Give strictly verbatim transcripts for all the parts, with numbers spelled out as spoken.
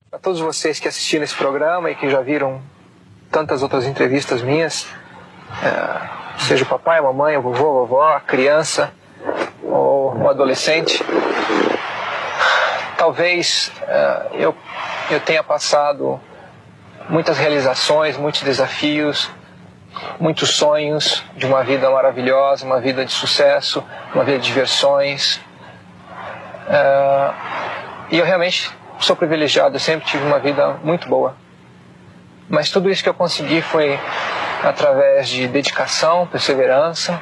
A todos vocês que assistiram esse programa e que já viram tantas outras entrevistas minhas, é, seja o papai, a mamãe, o vovô, a vovó, a criança ou o adolescente, talvez é, eu, eu tenha passado muitas realizações, muitos desafios, muitos sonhos de uma vida maravilhosa, uma vida de sucesso, uma vida de diversões. É, e eu realmente sou privilegiado, eu sempre tive uma vida muito boa. Mas tudo isso que eu consegui foi através de dedicação, perseverança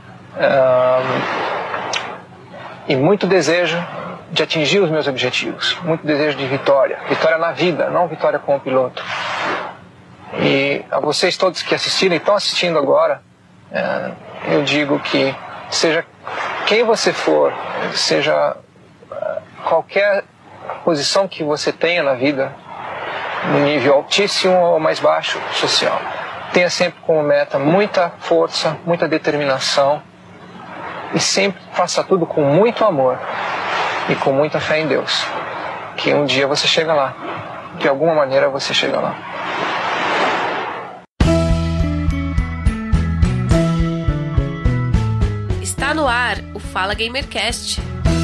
uh, e muito desejo de atingir os meus objetivos, muito desejo de vitória, vitória na vida, não vitória como piloto. E a vocês todos que assistiram e estão assistindo agora, uh, eu digo que seja quem você for, seja uh, qualquer posição que você tenha na vida, no nível altíssimo ou mais baixo social, tenha sempre como meta muita força, muita determinação e sempre faça tudo com muito amor e com muita fé em Deus, que um dia você chega lá, de alguma maneira você chega lá. Está no ar o Fala Gamercast.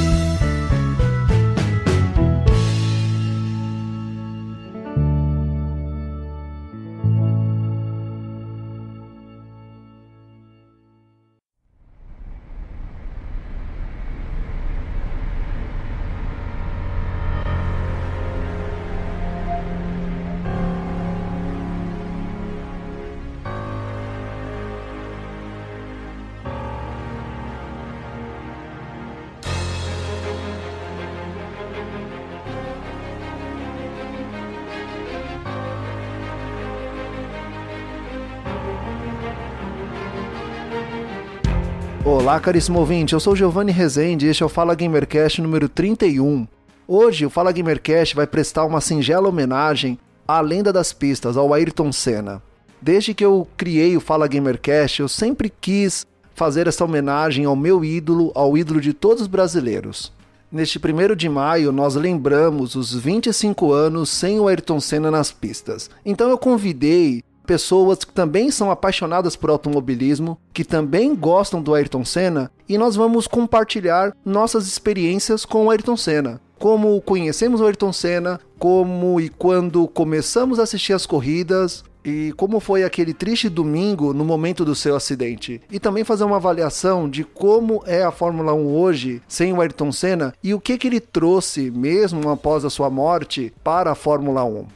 Olá, caríssimo ouvinte, eu sou o Giovanni Rezende e este é o Fala Gamercast número trinta e um. Hoje o Fala Gamercast vai prestar uma singela homenagem à lenda das pistas, ao Ayrton Senna. Desde que eu criei o Fala Gamercast, eu sempre quis fazer essa homenagem ao meu ídolo, ao ídolo de todos os brasileiros. Neste primeiro de maio, nós lembramos os vinte e cinco anos sem o Ayrton Senna nas pistas. Então eu convidei pessoas que também são apaixonadas por automobilismo, que também gostam do Ayrton Senna, e nós vamos compartilhar nossas experiências com o Ayrton Senna. Como conhecemos o Ayrton Senna, como e quando começamos a assistir as corridas, e como foi aquele triste domingo no momento do seu acidente. E também fazer uma avaliação de como é a Fórmula um hoje sem o Ayrton Senna e o que, que ele trouxe, mesmo após a sua morte, para a Fórmula um.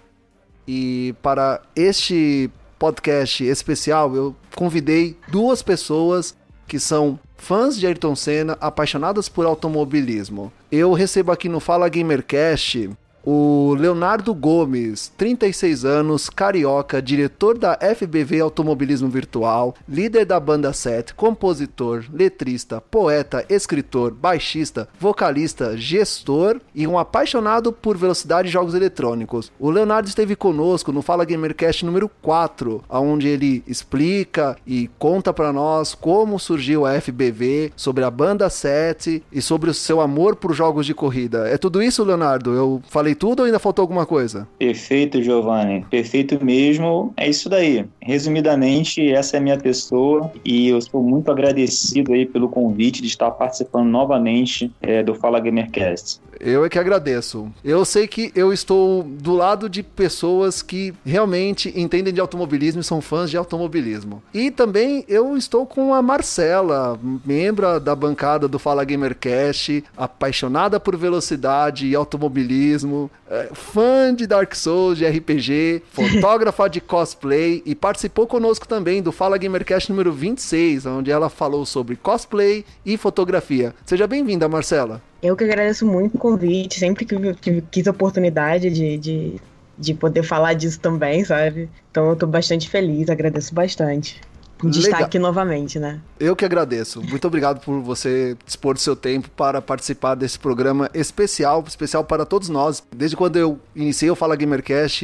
E para este podcast especial, eu convidei duas pessoas que são fãs de Ayrton Senna, apaixonadas por automobilismo. Eu recebo aqui no Fala Gamercast o Leonardo Gomes, trinta e seis anos, carioca, diretor da F B V Automobilismo Virtual, líder da Banda sete, compositor, letrista, poeta, escritor, baixista, vocalista, gestor e um apaixonado por velocidade e jogos eletrônicos. O Leonardo esteve conosco no Fala Gamercast número quatro, onde ele explica e conta para nós como surgiu a F B V, sobre a Banda sete e sobre o seu amor por jogos de corrida. É tudo isso, Leonardo? Eu falei tudo ou ainda faltou alguma coisa? Perfeito, Giovanni. Perfeito mesmo. É isso daí. Resumidamente, essa é a minha pessoa e eu sou muito agradecido aí pelo convite de estar participando novamente é, do Fala Gamercast. Eu é que agradeço. Eu sei que eu estou do lado de pessoas que realmente entendem de automobilismo e são fãs de automobilismo. E também eu estou com a Marcela, membro da bancada do Fala Gamercast, apaixonada por velocidade e automobilismo, é, fã de Dark Souls, de R P G, fotógrafa de cosplay e participou conosco também do Fala Gamercast número vinte e seis, onde ela falou sobre cosplay e fotografia. Seja bem-vinda, Marcela. Eu que agradeço muito o convite, sempre que, que quis a oportunidade de, de, de poder falar disso também, sabe? Então eu tô bastante feliz, agradeço bastante de Legal. estar aqui novamente, né? Eu que agradeço. Muito obrigado por você dispor do seu tempo para participar desse programa especial, especial para todos nós. Desde quando eu iniciei o Fala Gamercast, eu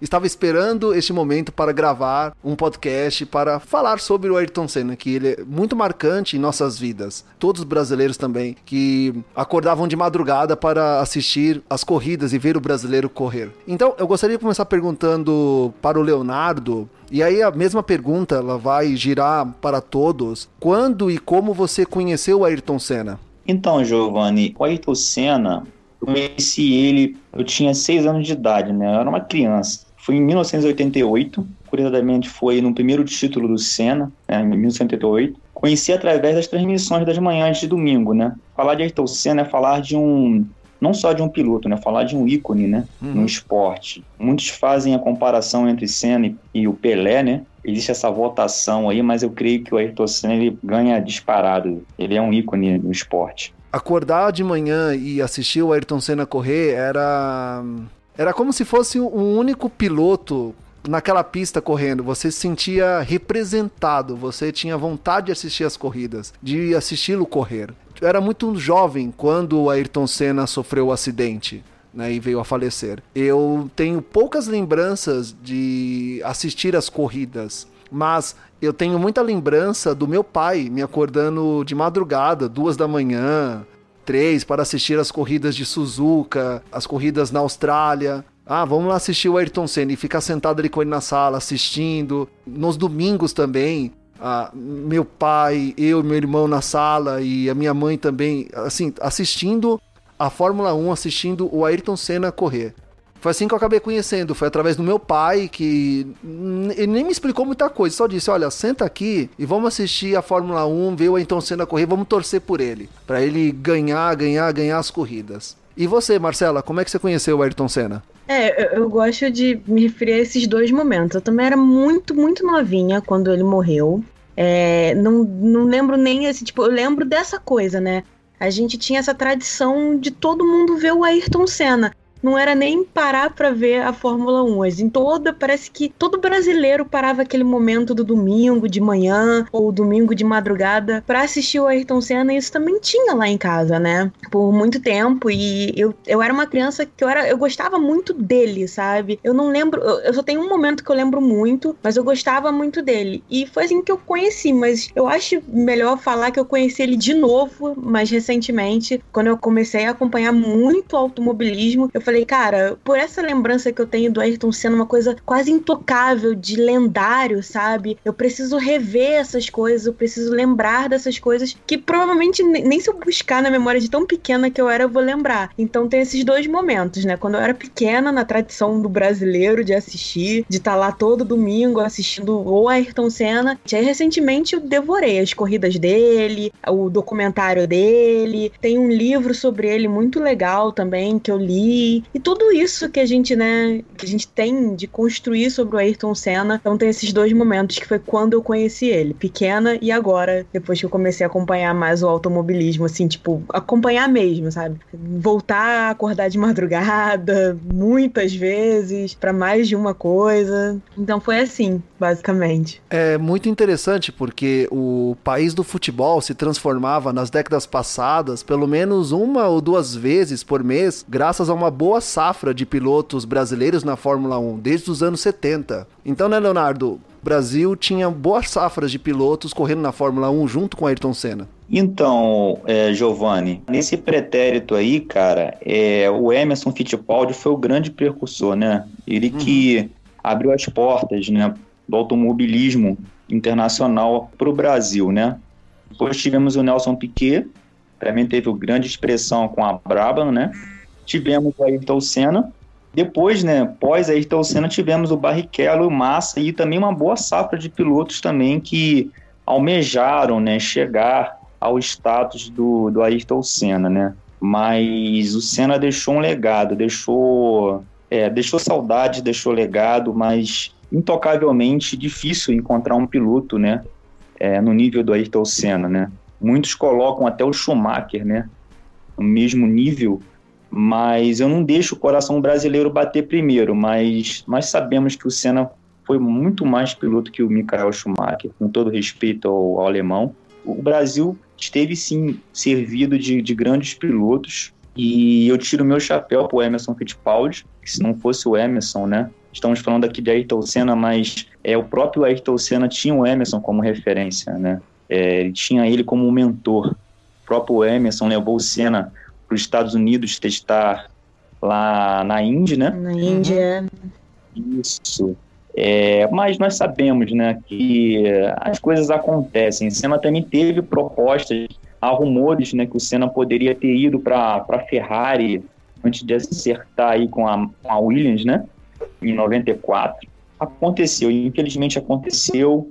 estava esperando este momento para gravar um podcast para falar sobre o Ayrton Senna, que ele é muito marcante em nossas vidas. Todos os brasileiros também, que acordavam de madrugada para assistir as corridas e ver o brasileiro correr. Então, eu gostaria de começar perguntando para o Leonardo, e aí a mesma pergunta ela vai girar para todos. Quando e como você conheceu o Ayrton Senna? Então, Giovanni, o Ayrton Senna, eu conheci ele, eu tinha seis anos de idade, né? Eu era uma criança. Foi em mil novecentos e oitenta e oito, curiosamente foi no primeiro título do Senna, né, em mil novecentos e oitenta e oito. Conheci através das transmissões das manhãs de domingo, né? Falar de Ayrton Senna é falar de um, não só de um piloto, né? Falar de um ícone, né? Uhum. No esporte. Muitos fazem a comparação entre Senna e o Pelé, né? Existe essa votação aí, mas eu creio que o Ayrton Senna ele ganha disparado. Ele é um ícone no esporte. Acordar de manhã e assistir o Ayrton Senna correr era... Era como se fosse um único piloto naquela pista correndo. Você se sentia representado, você tinha vontade de assistir as corridas, de assisti-lo correr. Eu era muito jovem quando o Ayrton Senna sofreu o acidente, né, e veio a falecer. Eu tenho poucas lembranças de assistir as corridas, mas eu tenho muita lembrança do meu pai me acordando de madrugada, duas da manhã, três, para assistir as corridas de Suzuka, as corridas na Austrália. Ah, vamos lá assistir o Ayrton Senna e ficar sentado ali com ele na sala assistindo. Nos domingos também, ah, meu pai, eu e meu irmão na sala e a minha mãe também, assim, assistindo a Fórmula um, assistindo o Ayrton Senna correr. Foi assim que eu acabei conhecendo, foi através do meu pai, que ele nem me explicou muita coisa, só disse, olha, senta aqui e vamos assistir a Fórmula um, ver o Ayrton Senna correr, vamos torcer por ele, para ele ganhar, ganhar, ganhar as corridas. E você, Marcela, como é que você conheceu o Ayrton Senna? É, eu, eu gosto de me referir a esses dois momentos. Eu também era muito, muito novinha quando ele morreu. É, não, não lembro nem esse, tipo, eu lembro dessa coisa, né? A gente tinha essa tradição de todo mundo ver o Ayrton Senna. Não era nem parar pra ver a Fórmula um. Assim, toda, parece que todo brasileiro parava aquele momento do domingo de manhã ou domingo de madrugada pra assistir o Ayrton Senna, e isso também tinha lá em casa, né? Por muito tempo, e eu, eu era uma criança que eu, era, eu gostava muito dele, sabe? Eu não lembro, eu, eu só tenho um momento que eu lembro muito, mas eu gostava muito dele. E foi assim que eu conheci, mas eu acho melhor falar que eu conheci ele de novo, mais recentemente, quando eu comecei a acompanhar muito automobilismo. Eu falei, cara, por essa lembrança que eu tenho do Ayrton Senna, uma coisa quase intocável, de lendário, sabe? Eu preciso rever essas coisas, eu preciso lembrar dessas coisas que provavelmente nem se eu buscar na memória de tão pequena que eu era, eu vou lembrar. Então tem esses dois momentos, né? Quando eu era pequena, na tradição do brasileiro de assistir, de estar lá todo domingo assistindo o Ayrton Senna. E aí, recentemente, eu devorei as corridas dele, o documentário dele, tem um livro sobre ele muito legal também, que eu li. E tudo isso que a gente, né, que a gente tem de construir sobre o Ayrton Senna. Então tem esses dois momentos, que foi quando eu conheci ele, pequena, e agora, depois que eu comecei a acompanhar mais o automobilismo, assim, tipo, acompanhar mesmo, sabe? Voltar a acordar de madrugada, muitas vezes, pra mais de uma coisa. Então foi assim, basicamente. É muito interessante porque o país do futebol se transformava nas décadas passadas, pelo menos uma ou duas vezes por mês, graças a uma boa safra de pilotos brasileiros na Fórmula um, desde os anos setenta. Então, né, Leonardo? O Brasil tinha boas safras de pilotos correndo na Fórmula um junto com Ayrton Senna. Então, é, Giovanni, nesse pretérito aí, cara, é, o Emerson Fittipaldi foi o grande precursor, né? Ele uhum. que abriu as portas, né, do automobilismo internacional para o Brasil, né? Depois tivemos o Nelson Piquet, também teve grande expressão com a Brabham, né? Tivemos o Ayrton Senna. Depois, né, pós Ayrton Senna, tivemos o Barrichello, o Massa e também uma boa safra de pilotos também que almejaram, né, chegar ao status do, do Ayrton Senna, né? Mas o Senna deixou um legado, deixou, é, deixou saudade, deixou legado, mas intocavelmente difícil encontrar um piloto, né, é, no nível do Ayrton Senna, né? Muitos colocam até o Schumacher, né, no mesmo nível, mas eu não deixo o coração brasileiro bater primeiro, mas nós sabemos que o Senna foi muito mais piloto que o Michael Schumacher, com todo respeito ao, ao alemão. O Brasil esteve, sim, servido de, de grandes pilotos, e eu tiro meu chapéu para o Emerson Fittipaldi, que se não fosse o Emerson, né, estamos falando aqui de Ayrton Senna, mas é, o próprio Ayrton Senna tinha o Emerson como referência, né? É, ele tinha ele como mentor. O próprio Emerson levou o Senna para os Estados Unidos testar lá na Indy, né? Na Índia. Isso. É, mas nós sabemos, né, que as coisas acontecem. Senna também teve propostas, há rumores, né, que o Senna poderia ter ido para a Ferrari antes de acertar aí com a, com a Williams, né, em noventa e quatro. Aconteceu, infelizmente aconteceu,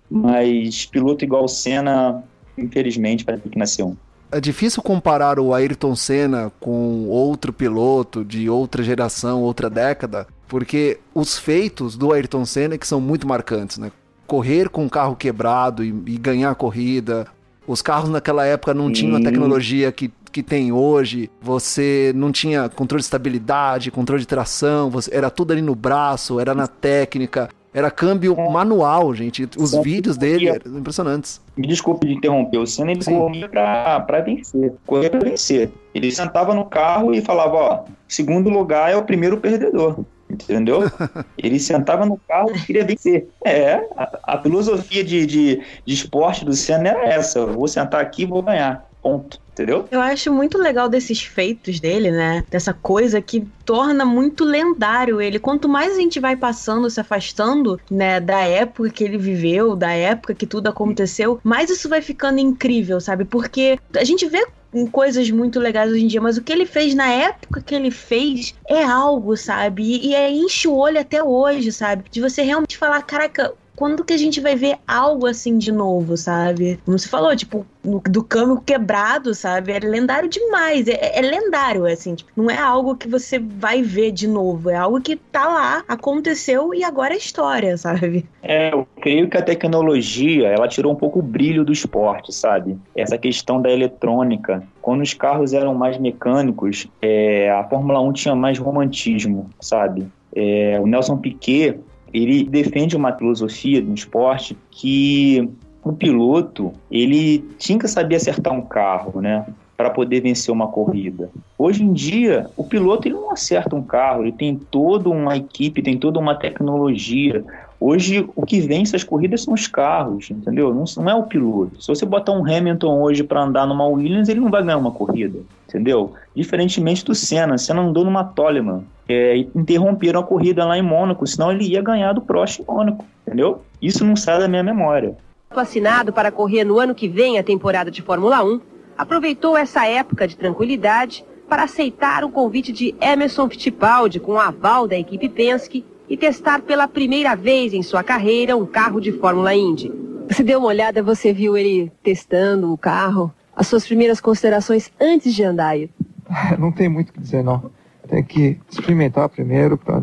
mas piloto igual o Senna, infelizmente, vai ter que nascer um. É difícil comparar o Ayrton Senna com outro piloto de outra geração, outra década, porque os feitos do Ayrton Senna é que são muito marcantes, né? Correr com um carro quebrado e, e ganhar a corrida. Os carros naquela época não tinham a tecnologia que, que tem hoje. Você não tinha controle de estabilidade, controle de tração, você, era tudo ali no braço, era na técnica. Era câmbio manual, gente. Os Sim. vídeos dele eram impressionantes. Me desculpe de interromper. O Senna, ele corria pra, pra vencer. Corria pra vencer. Ele sentava no carro e falava, ó, segundo lugar é o primeiro perdedor. Entendeu? Ele sentava no carro e queria vencer. É, a, a filosofia de, de, de esporte do Senna era essa. Eu vou sentar aqui e vou ganhar. Ponto. Entendeu? Eu acho muito legal desses feitos dele, né? Dessa coisa que torna muito lendário ele. Quanto mais a gente vai passando, se afastando, né, da época que ele viveu, da época que tudo aconteceu, mais isso vai ficando incrível, sabe? Porque a gente vê coisas muito legais hoje em dia, mas o que ele fez na época que ele fez é algo, sabe? E, e é, enche o olho até hoje, sabe? De você realmente falar, caraca, quando que a gente vai ver algo assim de novo, sabe? Como você falou, tipo, no, do câmbio quebrado, sabe? É lendário demais. É, é lendário, assim. Tipo, não é algo que você vai ver de novo. É algo que tá lá, aconteceu e agora é história, sabe? É, eu creio que a tecnologia, ela tirou um pouco o brilho do esporte, sabe? Essa questão da eletrônica. Quando os carros eram mais mecânicos, é, a Fórmula um tinha mais romantismo, sabe? É, o Nelson Piquet, ele defende uma filosofia no esporte que o piloto, ele tinha que saber acertar um carro, né, para poder vencer uma corrida. Hoje em dia, o piloto ele não acerta um carro, ele tem toda uma equipe, tem toda uma tecnologia. Hoje, o que vence as corridas são os carros, entendeu? Não, não é o piloto. Se você botar um Hamilton hoje para andar numa Williams, ele não vai ganhar uma corrida, entendeu? Diferentemente do Senna. Senna andou numa Toleman. É, interromperam a corrida lá em Mônaco, senão ele ia ganhar do Prost em Mônaco, entendeu? Isso não sai da minha memória. Assinado para correr no ano que vem a temporada de Fórmula um, aproveitou essa época de tranquilidade para aceitar o convite de Emerson Fittipaldi com o aval da equipe Penske e testar pela primeira vez em sua carreira um carro de Fórmula Indy. Você deu uma olhada, você viu ele testando o carro? As suas primeiras considerações antes de andar aí? Não tem muito o que dizer, não. Tem que experimentar primeiro para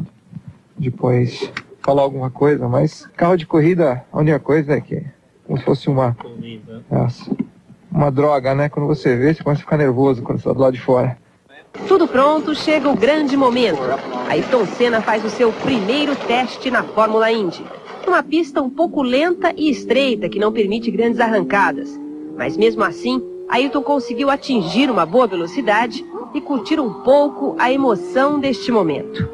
depois falar alguma coisa, mas carro de corrida, a única coisa é que é como se fosse uma, essa, uma droga, né? Quando você vê, você começa a ficar nervoso quando você está do lado de fora. Tudo pronto, chega o grande momento. Ayrton Senna faz o seu primeiro teste na Fórmula Indy. Uma pista um pouco lenta e estreita que não permite grandes arrancadas. Mas mesmo assim, Ayrton conseguiu atingir uma boa velocidade e curtir um pouco a emoção deste momento.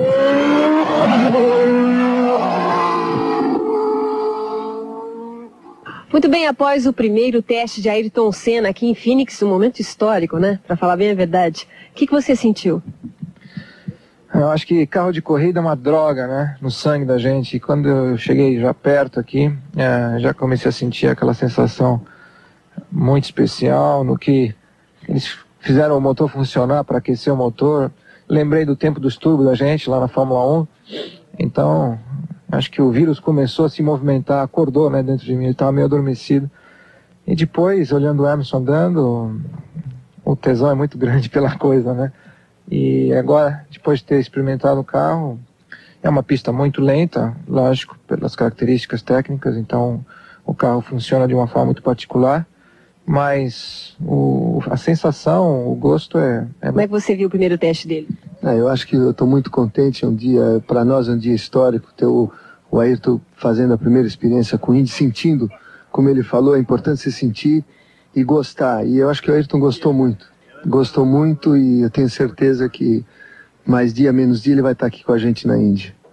Muito bem, após o primeiro teste de Ayrton Senna aqui em Phoenix, um momento histórico, né? Para falar bem a verdade. O que, que você sentiu? Eu acho que carro de corrida é uma droga, né? No sangue da gente. E quando eu cheguei já perto aqui, é, já comecei a sentir aquela sensação muito especial no que eles fizeram o motor funcionar para aquecer o motor. Lembrei do tempo dos turbos da gente lá na Fórmula um. Então, acho que o vírus começou a se movimentar, acordou, né, dentro de mim. Ele estava meio adormecido. E depois, olhando o Emerson andando, o tesão é muito grande pela coisa, né? E agora, depois de ter experimentado o carro, é uma pista muito lenta, lógico, pelas características técnicas. Então, o carro funciona de uma forma muito particular. Mas o, a sensação, o gosto é, é... Como é que você viu o primeiro teste dele? É, eu acho que eu estou muito contente. É um dia, para nós, é um dia histórico ter o, o Ayrton fazendo a primeira experiência com o Indy, sentindo, como ele falou, é importante se sentir e gostar. E eu acho que o Ayrton gostou muito. Gostou muito e eu tenho certeza que mais dia, menos dia, ele vai estar aqui com a gente na Indy.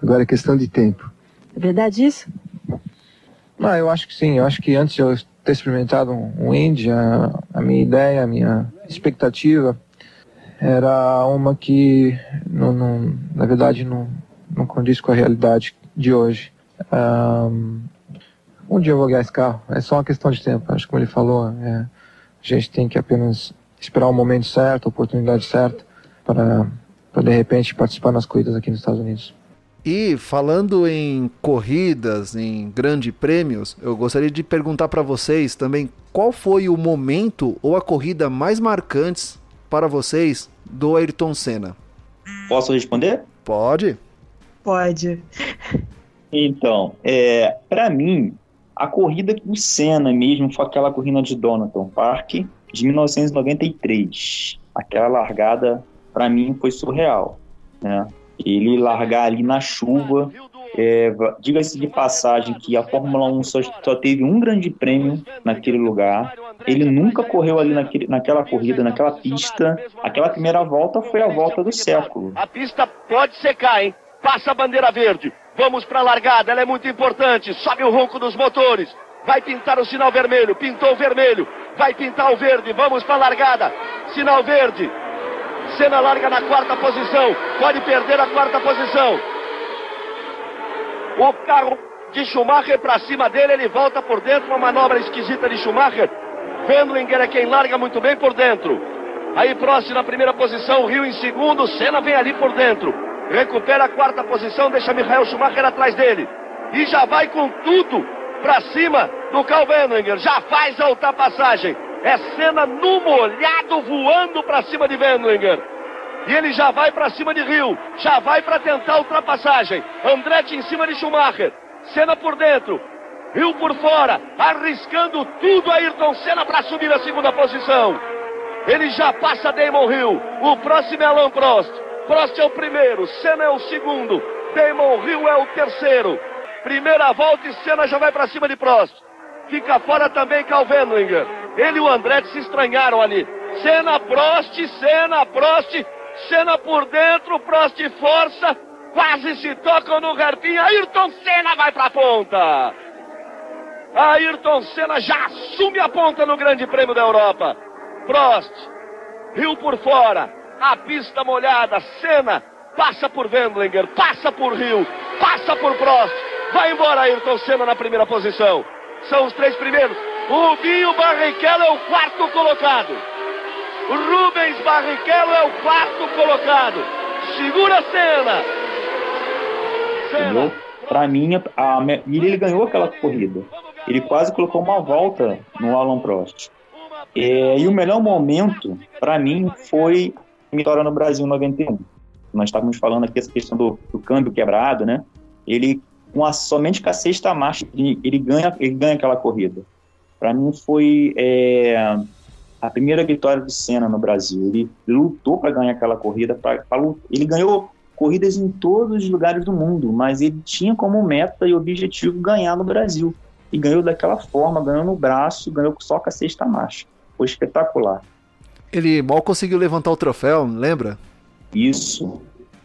Agora é questão de tempo. É verdade isso? Não, eu acho que sim. Eu acho que antes de eu ter experimentado um, um Indy, a, a minha ideia, a minha expectativa era uma que, não, não, na verdade, não, não condiz com a realidade de hoje. Um, um dia eu vou ganhar esse carro. É só uma questão de tempo. Acho que, como ele falou, é, a gente tem que apenas esperar o momento certo, a oportunidade certa, para, para de repente participar nas corridas aqui nos Estados Unidos. E falando em corridas, em grandes prêmios, eu gostaria de perguntar para vocês também qual foi o momento ou a corrida mais marcante para vocês do Ayrton Senna. Posso responder? Pode. Pode. Então, é, para mim, a corrida do Senna mesmo foi aquela corrida de Donington Park de mil novecentos e noventa e três. Aquela largada, para mim, foi surreal, né? Ele largar ali na chuva, é, diga-se de passagem que a Fórmula um só, só teve um grande prêmio naquele lugar, ele nunca correu ali naquele, naquela corrida, naquela pista, aquela primeira volta foi a volta do século. A pista pode secar, hein? Passa a bandeira verde, vamos para a largada, ela é muito importante, sobe o ronco dos motores, vai pintar o sinal vermelho, pintou o vermelho, vai pintar o verde, vamos para a largada, sinal verde. Senna larga na quarta posição, pode perder a quarta posição. O carro de Schumacher para cima dele, ele volta por dentro, uma manobra esquisita de Schumacher. Wendlinger é quem larga muito bem por dentro. Aí Prost na primeira posição, Hill em segundo, Senna vem ali por dentro. Recupera a quarta posição, deixa Michael Schumacher atrás dele. E já vai com tudo para cima do Karl Wendlinger, já faz a ultrapassagem. É Senna no molhado, voando para cima de Wendlinger. E ele já vai para cima de Hill, já vai para tentar a ultrapassagem. Andretti em cima de Schumacher, Senna por dentro, Hill por fora, arriscando tudo Ayrton Senna para subir a segunda posição. Ele já passa Damon Hill, o próximo é Alain Prost. Prost é o primeiro, Senna é o segundo, Damon Hill é o terceiro. Primeira volta e Senna já vai para cima de Prost. Fica fora também Karl Wendlinger. Ele e o Andretti se estranharam ali. Senna, Prost, Senna, Prost, Senna por dentro, Prost força, quase se tocam no hairpin. Ayrton Senna vai para a ponta. Ayrton Senna já assume a ponta no Grande Prêmio da Europa. Prost, Hill por fora, a pista molhada, Senna passa por Wendlinger, passa por Hill, passa por Prost, vai embora Ayrton Senna na primeira posição. São os três primeiros. O Rubinho Barrichello é o quarto colocado. O Rubens Barrichello é o quarto colocado. Segura Senna. Senna. Para mim, a, a, ele ganhou aquela corrida. Ele quase colocou uma volta no Alain Prost. É, e o melhor momento, para mim, foi a vitória no Brasil em noventa e um. Nós estávamos falando aqui essa questão do, do câmbio quebrado, né? Ele, com a, somente com a sexta marcha, ele, ele, ganha, ele ganha aquela corrida. Para mim, foi é, a primeira vitória do Senna no Brasil. Ele lutou para ganhar aquela corrida. Pra, pra, ele ganhou corridas em todos os lugares do mundo, mas ele tinha como meta e objetivo ganhar no Brasil. E ganhou daquela forma, ganhou no braço, ganhou só com a sexta marcha. Foi espetacular. Ele mal conseguiu levantar o troféu, lembra? Isso.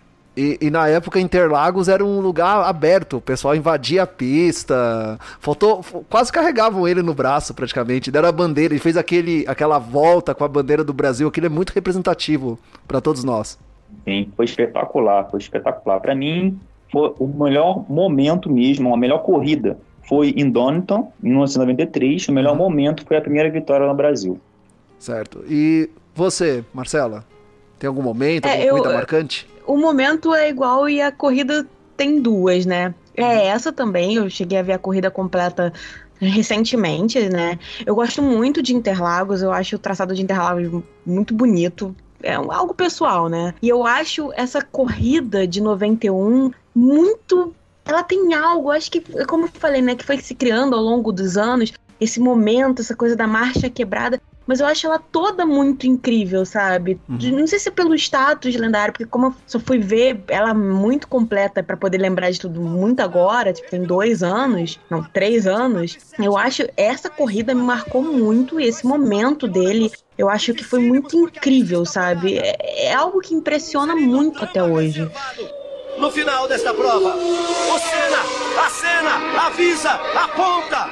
E, e na época Interlagos era um lugar aberto, o pessoal invadia a pista, faltou, quase carregavam ele no braço praticamente, deram a bandeira, ele fez aquele, aquela volta com a bandeira do Brasil, aquilo é muito representativo para todos nós. Sim, foi espetacular, foi espetacular. Para mim, foi o melhor momento mesmo, a melhor corrida foi em Donington, em mil novecentos e noventa e três, o melhor momento foi a primeira vitória no Brasil. Certo. E você, Marcela? Tem algum momento, alguma é, corrida eu, marcante? O momento é igual e a corrida tem duas, né? É essa também, eu cheguei a ver a corrida completa recentemente, né? Eu gosto muito de Interlagos, eu acho o traçado de Interlagos muito bonito. É algo pessoal, né? E eu acho essa corrida de noventa e um muito... Ela tem algo, acho que, como eu falei, né? Que foi se criando ao longo dos anos, esse momento, essa coisa da marcha quebrada. Mas eu acho ela toda muito incrível, sabe? Uhum. Não sei se é pelo status lendário, porque como eu só fui ver ela muito completa pra poder lembrar de tudo muito agora, tipo, tem dois anos, não, três anos, eu acho essa corrida me marcou muito e esse momento dele, eu acho que foi muito incrível, sabe? É, é algo que impressiona muito até hoje. no final desta prova. O Senna, a Senna, avisa, aponta.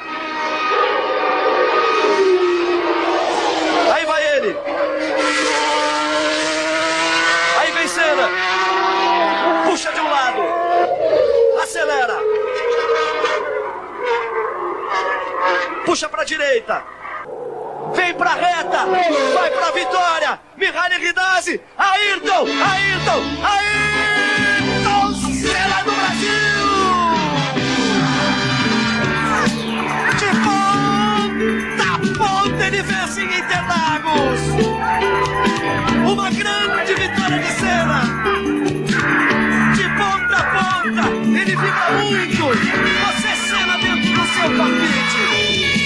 Aí vai ele. Aí vem Senna. Puxa de um lado. Acelera. Puxa pra direita. Vem pra reta. Vai pra vitória. Mihaly Ridazzi. Ayrton. Ayrton. Ayrton Senna do Brasil. De ponta a ponta ele vence em Interlagos. Uma grande vitória de Senna. De ponta a ponta ele vibra muito. Você Senna dentro do seu palpite.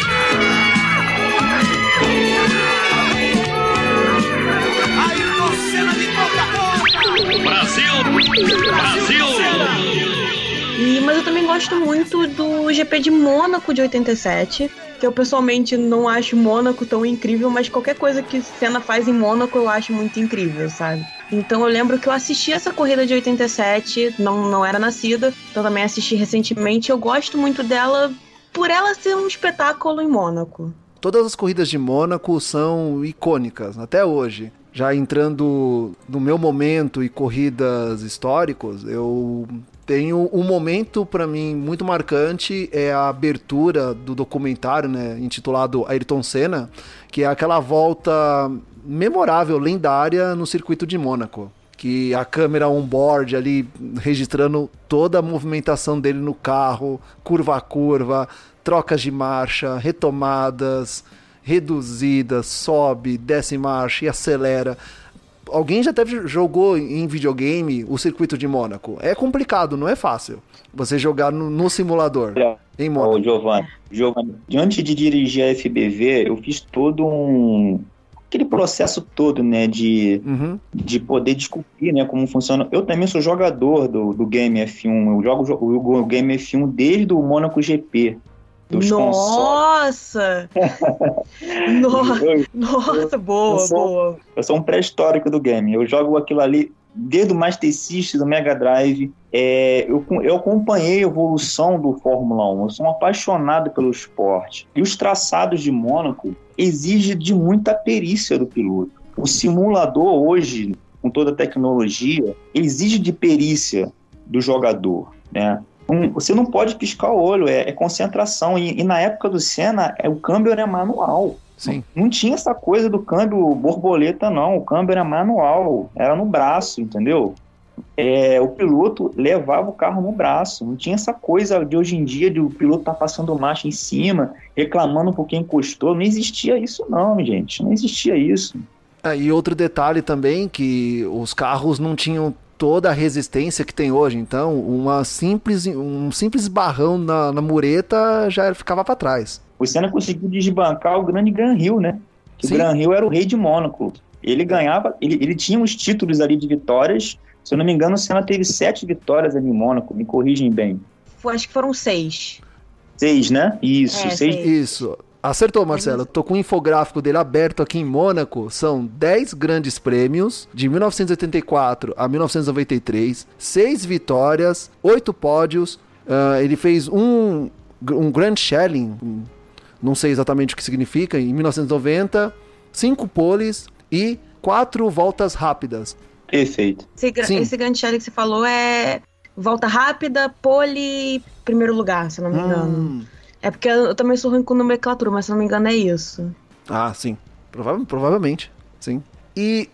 Ayrton Senna de ponta a ponta. Brasil! Brasil! E, mas eu também gosto muito do G P de Mônaco de oitenta e sete, que eu pessoalmente não acho Mônaco tão incrível, mas qualquer coisa que Senna faz em Mônaco eu acho muito incrível, sabe? Então eu lembro que eu assisti essa corrida de oitenta e sete, não, não era nascida, então também assisti recentemente. Eu gosto muito dela por ela ser um espetáculo em Mônaco. Todas as corridas de Mônaco são icônicas, até hoje. Já entrando no meu momento e corridas históricos, eu tenho um momento para mim muito marcante, é a abertura do documentário, né, intitulado Ayrton Senna, que é aquela volta memorável, lendária no circuito de Mônaco. Que a câmera on-board ali registrando toda a movimentação dele no carro, curva a curva, trocas de marcha, retomadas, reduzidas, sobe, desce marcha e acelera. Alguém já até jogou em videogame o circuito de Mônaco? É complicado, não é fácil você jogar no, no simulador. É. Em Mônaco. Ô, Giovanni, Giovanni, antes de dirigir a F B V, eu fiz todo um... aquele processo todo, né, de, uhum. de poder descobrir, né, como funciona. Eu também sou jogador do, do Game F um, eu jogo o, o Game F um desde o Mônaco G P. Dos nossa! nossa! eu, nossa, boa, eu sou, boa. Eu sou um pré-histórico do game. Eu jogo aquilo ali desde o Master System, do Mega Drive. É, eu, eu acompanhei a evolução do Fórmula um. Eu sou um apaixonado pelo esporte. E os traçados de Mônaco exigem de muita perícia do piloto. O simulador hoje, com toda a tecnologia, exige de perícia do jogador, né? Um, você não pode piscar o olho, é, é concentração. E, e na época do Senna, é, o câmbio era manual. Sim. Não, não tinha essa coisa do câmbio borboleta, não. O câmbio era manual, era no braço, entendeu? É, o piloto levava o carro no braço. Não tinha essa coisa de hoje em dia de o piloto estar tá passando marcha em cima, reclamando porque encostou. Não existia isso, não, gente. Não existia isso. É, e outro detalhe também, que os carros não tinham toda a resistência que tem hoje, então uma simples, um simples barrão na, na mureta já ficava para trás. O Senna conseguiu desbancar o grande Gran Hill, né? Que o Gran Hill era o rei de Mônaco. Ele ganhava, ele, ele tinha uns títulos ali de vitórias. Se eu não me engano, o Senna teve sete vitórias ali em Mônaco, me corrigem bem. Acho que foram seis. Seis, né? Isso, é, seis. seis. Isso. Acertou, Marcelo. Tô com o infográfico dele aberto aqui em Mônaco. São dez grandes prêmios, de mil novecentos e oitenta e quatro a mil novecentos e noventa e três, seis vitórias, oito pódios. Uh, ele fez um, um Grand Shelling, não sei exatamente o que significa, em mil novecentos e noventa, cinco poles e quatro voltas rápidas. Perfeito. Esse, esse Grand Shelling que você falou é volta rápida, pole, primeiro lugar, se eu não me engano. Hum. É porque eu também sou ruim com nomenclatura, mas se não me engano é isso. Ah, sim. Prova- provavelmente, sim. E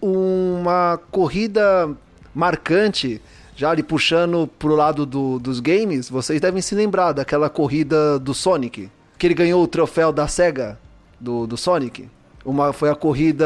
uma corrida marcante, já ali puxando pro lado do, dos games, vocês devem se lembrar daquela corrida do Sonic, que ele ganhou o troféu da SEGA, do, do Sonic. Uma, foi a corrida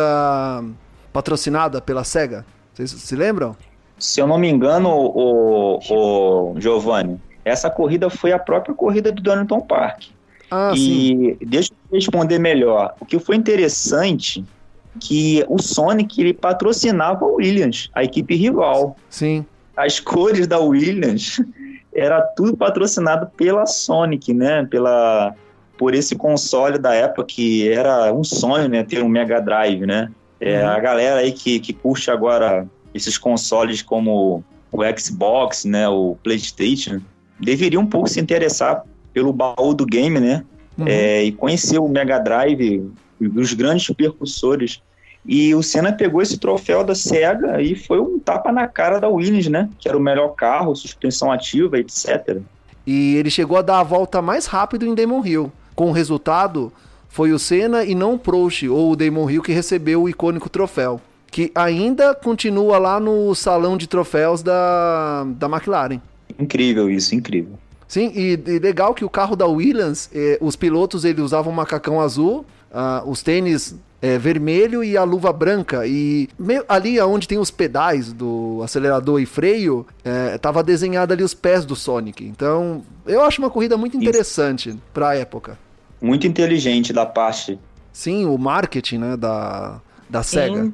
patrocinada pela SEGA. Vocês se lembram? Se eu não me engano, o, o Giovanni, essa corrida foi a própria corrida do Donington Park. Ah, e sim. Deixa eu responder melhor. O que foi interessante que o Sonic ele patrocinava a Williams, a equipe rival. Sim. As cores da Williams era tudo patrocinado pela Sonic, né? Pela, por esse console da época que era um sonho, né? Ter um Mega Drive, né? É, uhum. A galera aí que, que curte agora esses consoles como o Xbox, né, o PlayStation, deveria um pouco se interessar pelo baú do game, né? Uhum. É, e conhecer o Mega Drive, os grandes percussores. E o Senna pegou esse troféu da SEGA e foi um tapa na cara da Williams, né? Que era o melhor carro, suspensão ativa, etcétera. E ele chegou a dar a volta mais rápido em Damon Hill. Com o resultado, foi o Senna e não o Prost ou o Damon Hill que recebeu o icônico troféu, que ainda continua lá no salão de troféus da, da McLaren. Incrível isso, incrível. Sim, e, e legal que o carro da Williams, eh, os pilotos eles usavam um macacão azul, uh, os tênis eh, vermelho e a luva branca. E meio, ali onde tem os pedais do acelerador e freio, eh, tava desenhado ali os pés do Sonic. Então, eu acho uma corrida muito interessante para a época. Muito inteligente da parte. Sim, o marketing, né, da, da SEGA.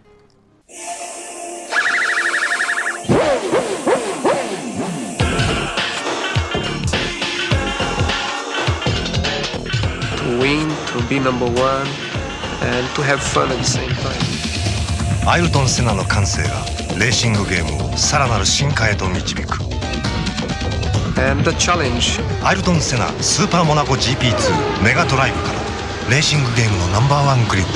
Win, to be number one, and to have fun at the same time. アイルトン・セナの感性がレーシングゲームをさらなる進化へと導く。 And the challenge. アイルトン・セナスーパーモナコ ジーピーツー メガドライブからレーシングゲームのナンバーワングリッド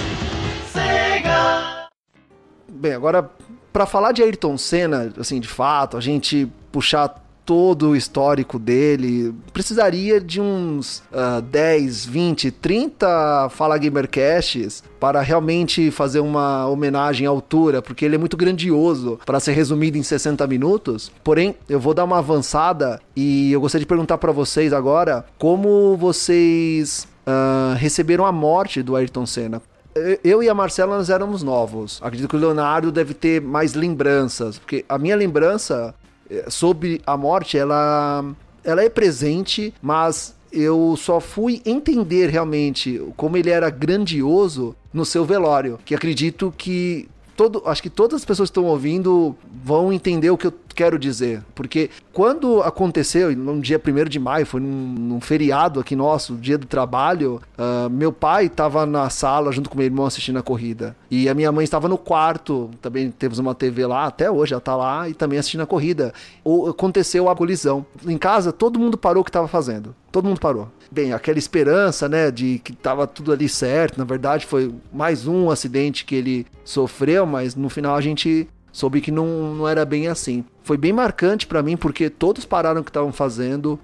へ。 Bem, agora para falar de Ayrton Senna, assim, de fato, a gente puxar todo o histórico dele, precisaria de uns uh, dez, vinte, trinta Fala Gamercasts para realmente fazer uma homenagem à altura, porque ele é muito grandioso para ser resumido em sessenta minutos. Porém, eu vou dar uma avançada e eu gostaria de perguntar para vocês agora como vocês uh, receberam a morte do Ayrton Senna. Eu e a Marcela, nós éramos novos. Acredito que o Leonardo deve ter mais lembranças, porque a minha lembrança sobre a morte, ela, ela é presente, mas eu só fui entender realmente como ele era grandioso no seu velório, que acredito que todo, acho que todas as pessoas que estão ouvindo vão entender o que eu quero dizer, porque quando aconteceu, no dia primeiro de maio, foi num, num feriado aqui nosso, dia do trabalho, uh, meu pai estava na sala junto com meu irmão assistindo a corrida, e a minha mãe estava no quarto, também temos uma T V lá, até hoje ela tá lá, e também assistindo a corrida. O, aconteceu a colisão. Em casa, todo mundo parou o que estava fazendo, todo mundo parou. Bem, aquela esperança, né, de que tava tudo ali certo, na verdade foi mais um acidente que ele sofreu, mas no final a gente soube que não, não era bem assim. Foi bem marcante pra mim, porque todos pararam o que estavam fazendo.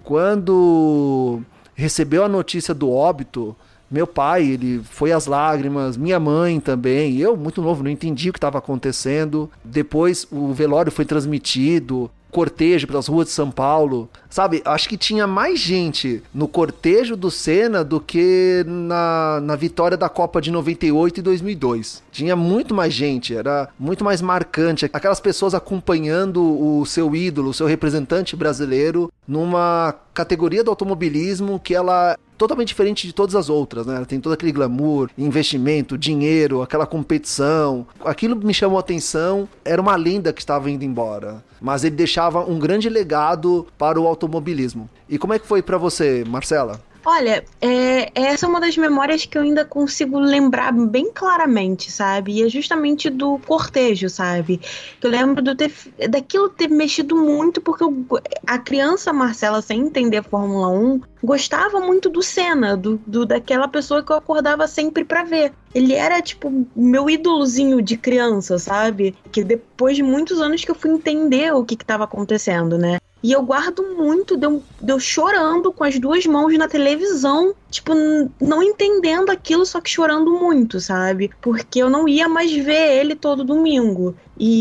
Quando recebeu a notícia do óbito, meu pai, ele foi às lágrimas, minha mãe também. Eu, muito novo, não entendi o que estava acontecendo. Depois o velório foi transmitido, cortejo pelas ruas de São Paulo, sabe? Acho que tinha mais gente no cortejo do Senna do que na, na vitória da Copa de noventa e oito e dois mil e dois. Tinha muito mais gente, era muito mais marcante. Aquelas pessoas acompanhando o seu ídolo, o seu representante brasileiro, numa categoria do automobilismo que ela totalmente diferente de todas as outras, né? Ela tem todo aquele glamour, investimento, dinheiro, aquela competição. Aquilo me chamou a atenção, era uma lenda que estava indo embora, mas ele deixava um grande legado para o automobilismo. E como é que foi para você, Marcela? Olha, é, essa é uma das memórias que eu ainda consigo lembrar bem claramente, sabe? E é justamente do cortejo, sabe? Eu lembro do ter, daquilo ter mexido muito, porque eu, a criança Marcela, sem entender a Fórmula um, gostava muito do Senna, do, do, daquela pessoa que eu acordava sempre pra ver. Ele era, tipo, meu ídolozinho de criança, sabe? Que depois de muitos anos que eu fui entender o que que tava acontecendo, né? E eu guardo muito de eu, de eu chorando com as duas mãos na televisão, tipo, n- não entendendo aquilo, só que chorando muito, sabe? Porque eu não ia mais ver ele todo domingo.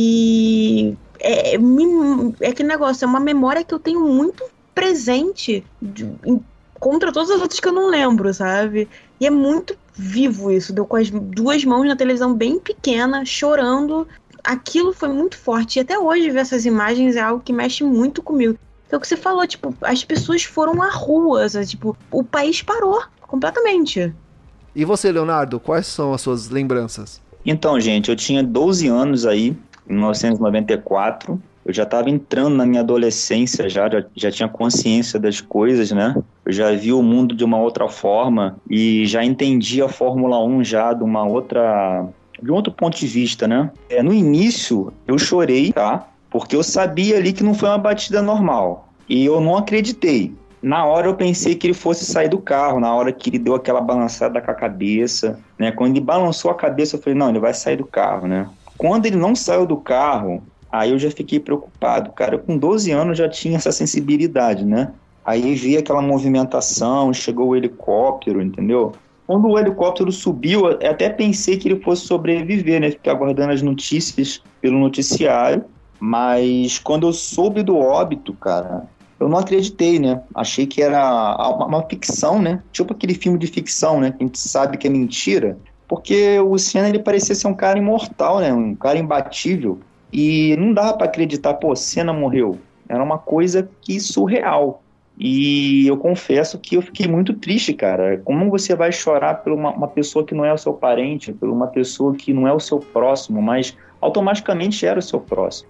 E é, me, é aquele negócio, é uma memória que eu tenho muito presente de, em, contra todas as outras que eu não lembro, sabe? E é muito vivo isso, deu com as duas mãos na televisão bem pequena, chorando. Aquilo foi muito forte, e até hoje ver essas imagens é algo que mexe muito comigo. Então o que você falou, tipo, as pessoas foram à rua, sabe? Tipo, o país parou completamente. E você, Leonardo, quais são as suas lembranças? Então, gente, eu tinha doze anos aí, em mil novecentos e noventa e quatro, eu já estava entrando na minha adolescência, já, já, já tinha consciência das coisas, né? Eu já vi o mundo de uma outra forma e já entendi a Fórmula um já de uma outra... de um outro ponto de vista, né? É, no início, eu chorei, tá? porque eu sabia ali que não foi uma batida normal. E eu não acreditei. Na hora eu pensei que ele fosse sair do carro, na hora que ele deu aquela balançada com a cabeça, né? Quando ele balançou a cabeça, eu falei, não, ele vai sair do carro, né? Quando ele não saiu do carro, aí eu já fiquei preocupado, cara. Eu com doze anos já tinha essa sensibilidade, né? Aí vi aquela movimentação, chegou o helicóptero, entendeu? Quando o helicóptero subiu, eu até pensei que ele fosse sobreviver, né? Fiquei aguardando as notícias pelo noticiário, mas quando eu soube do óbito, cara, eu não acreditei, né? Achei que era uma, uma ficção, né? Tipo aquele filme de ficção, né? Que a gente sabe que é mentira. Porque o Senna, ele parecia ser um cara imortal, né? Um cara imbatível. E não dava pra acreditar, pô, Senna morreu. Era uma coisa que surreal. E eu confesso que eu fiquei muito triste, cara. Como você vai chorar por uma, uma pessoa que não é o seu parente, por uma pessoa que não é o seu próximo, mas automaticamente era o seu próximo.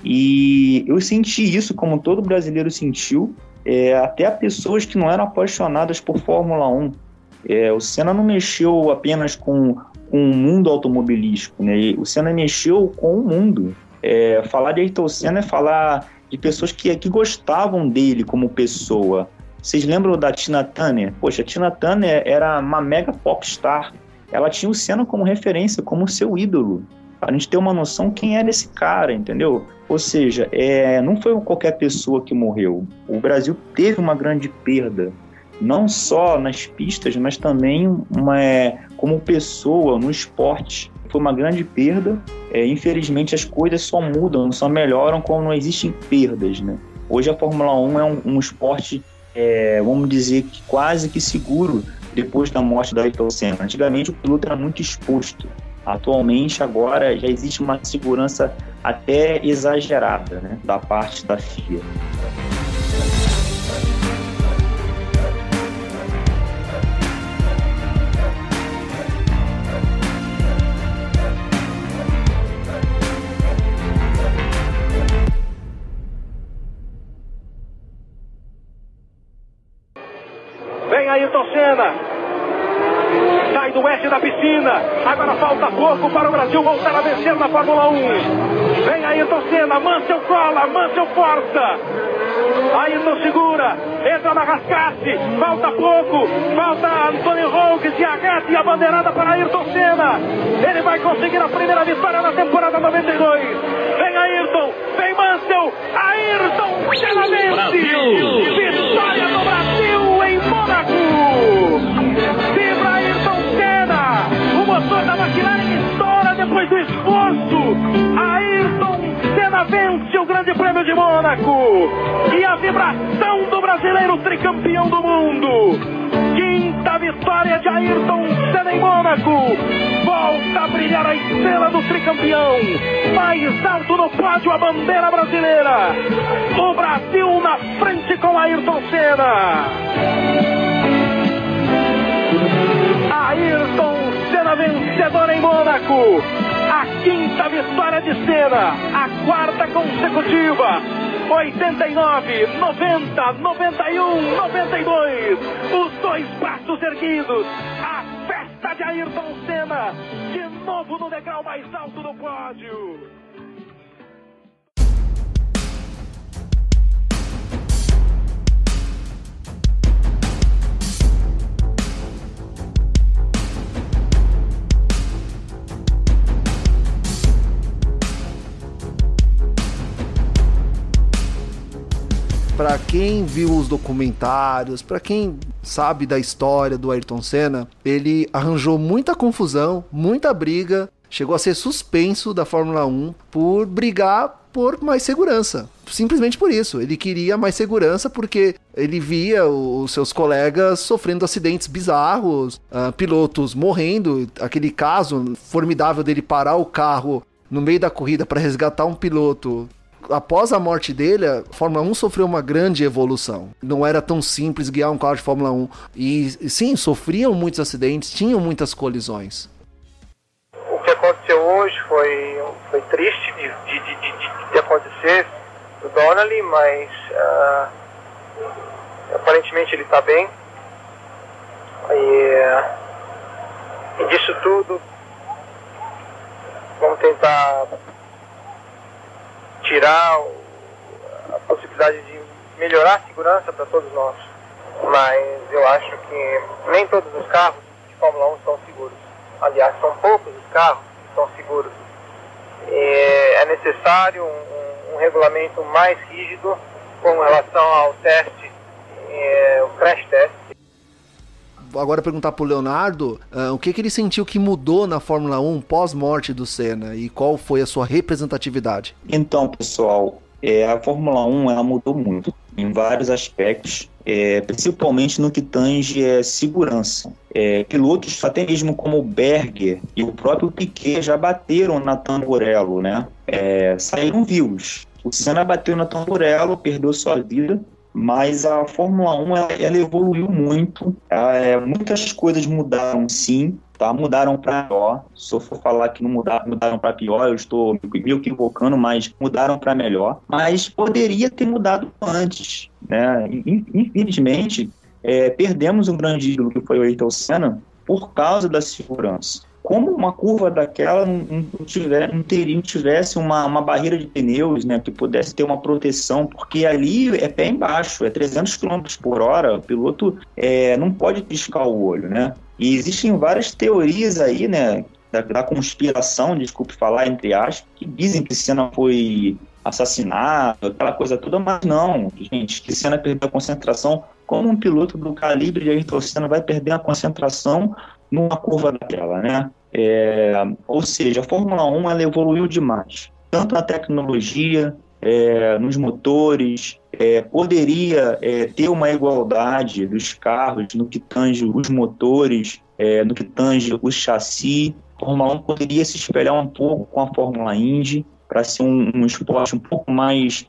E eu senti isso, como todo brasileiro sentiu, é, até pessoas que não eram apaixonadas por Fórmula um. É, o Senna não mexeu apenas com, com o mundo automobilístico, né? O Senna mexeu com o mundo. É, falar de Ayrton Senna é falar de pessoas que, que gostavam dele como pessoa. Vocês lembram da Tina Turner? Poxa, a Tina Turner era uma mega popstar. Ela tinha o Senna como referência, como seu ídolo. A gente ter uma noção quem era esse cara, entendeu? Ou seja, é, não foi qualquer pessoa que morreu. O Brasil teve uma grande perda, não só nas pistas, mas também uma, é, como pessoa, no esporte. Foi uma grande perda. É, infelizmente, as coisas só mudam, só melhoram quando não existem perdas, né? Hoje a Fórmula um é um, um esporte, é, vamos dizer, que quase que seguro depois da morte da Ayrton Senna. Antigamente o piloto era muito exposto. Atualmente, agora, já existe uma segurança até exagerada, né, da parte da F I A. Vem Ayrton Senna. Sai do oeste da piscina. Agora falta pouco para o Brasil voltar a vencer na Fórmula um. Vem Ayrton Senna. Mansell cola. Mansell força. Ayrton segura. Entra na rascasse. Falta pouco. Falta Anthony Hawkins e a reta e a bandeirada para Ayrton Senna. Ele vai conseguir a primeira vitória na temporada noventa e dois. Vem Ayrton. Vem Mansell. Ayrton Senna vence. Vitória do Brasil em Mônaco. Vibra Ayrton Senna. O motor da McLaren estoura depois do esforço. Ayrton Senna vence o Grande Prêmio de Mônaco. E a vibração do brasileiro tricampeão do mundo. Quinta vitória de Ayrton Senna em Mônaco. Volta a brilhar a estrela do tricampeão. Mais alto no pódio a bandeira brasileira. O Brasil na frente com Ayrton Senna. Ayrton Senna vencedor em Mônaco. A quinta vitória de Senna. A quarta consecutiva. oitenta e nove, noventa, noventa e um, noventa e dois. Os dois braços erguidos. A festa de Ayrton Senna. De novo no degrau mais alto do pódio. Para quem viu os documentários, para quem sabe da história do Ayrton Senna, ele arranjou muita confusão, muita briga, chegou a ser suspenso da Fórmula um por brigar por mais segurança. Simplesmente por isso, ele queria mais segurança porque ele via os seus colegas sofrendo acidentes bizarros, uh, pilotos morrendo, aquele caso formidável dele parar o carro no meio da corrida para resgatar um piloto. Após a morte dele, a Fórmula um sofreu uma grande evolução. Não era tão simples guiar um carro de Fórmula um. E sim, sofriam muitos acidentes, tinham muitas colisões. O que aconteceu hoje foi, foi triste de, de, de, de, de acontecer do Donnelly, mas uh, aparentemente ele está bem. E, e disso tudo, vamos tentar tirar a possibilidade de melhorar a segurança para todos nós. Mas eu acho que nem todos os carros de Fórmula um são seguros. Aliás, são poucos os carros que são seguros. E é necessário um, um regulamento mais rígido com relação ao teste, é, o crash test. Agora perguntar pro Leonardo uh, o que, que ele sentiu que mudou na Fórmula um pós-morte do Senna e qual foi a sua representatividade? Então, pessoal, é, a Fórmula um ela mudou muito em vários aspectos, é, principalmente no que tange é, segurança. É, pilotos até mesmo como o Berger e o próprio Piquet já bateram na Tamburello, né? É, saíram vivos. O Senna bateu na Tamburello, perdeu sua vida, mas a Fórmula um ela, ela evoluiu muito. É, muitas coisas mudaram, sim, tá? Mudaram para pior. Se eu for falar que não mudaram, mudaram para pior, eu estou me equivocando, mas mudaram para melhor. Mas poderia ter mudado antes, né? Infelizmente, é, perdemos um grande ídolo que foi o Ayrton Senna por causa da segurança. Como uma curva daquela não, não, tiver, não, teria, não tivesse uma, uma barreira de pneus, né, que pudesse ter uma proteção, porque ali é pé embaixo, é trezentos quilômetros por hora, o piloto é, não pode piscar o olho, né? E existem várias teorias aí, né, da, da conspiração, desculpe falar, entre aspas, que dizem que Senna foi assassinado, aquela coisa toda, mas não, gente, que Senna perdeu a concentração. Como um piloto do calibre de Ayrton Senna vai perder a concentração numa curva daquela, né? É, ou seja, a Fórmula um ela evoluiu demais, tanto na tecnologia, é, nos motores, é, poderia é, ter uma igualdade dos carros no que tange os motores, é, no que tange o chassi. A Fórmula um poderia se espelhar um pouco com a Fórmula Indy, para ser um, um esporte um pouco mais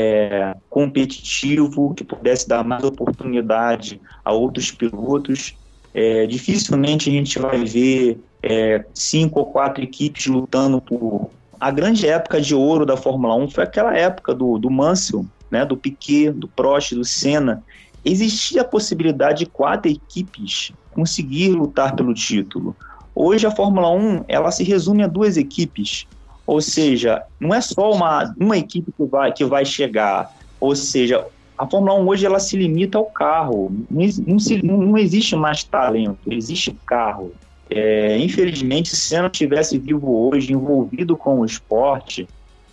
é, competitivo, que pudesse dar mais oportunidade a outros pilotos. É, dificilmente a gente vai ver é, cinco ou quatro equipes lutando por... A grande época de ouro da Fórmula um foi aquela época do, do Mansell, né, do Piquet, do Prost, do Senna. Existia a possibilidade de quatro equipes conseguir lutar pelo título. Hoje a Fórmula um ela se resume a duas equipes. Ou seja, não é só uma, uma equipe que vai, que vai chegar. Ou seja, a Fórmula um hoje ela se limita ao carro. Não, não, se, não existe mais talento, existe carro. É, infelizmente, se Senna estivesse vivo hoje, envolvido com o esporte,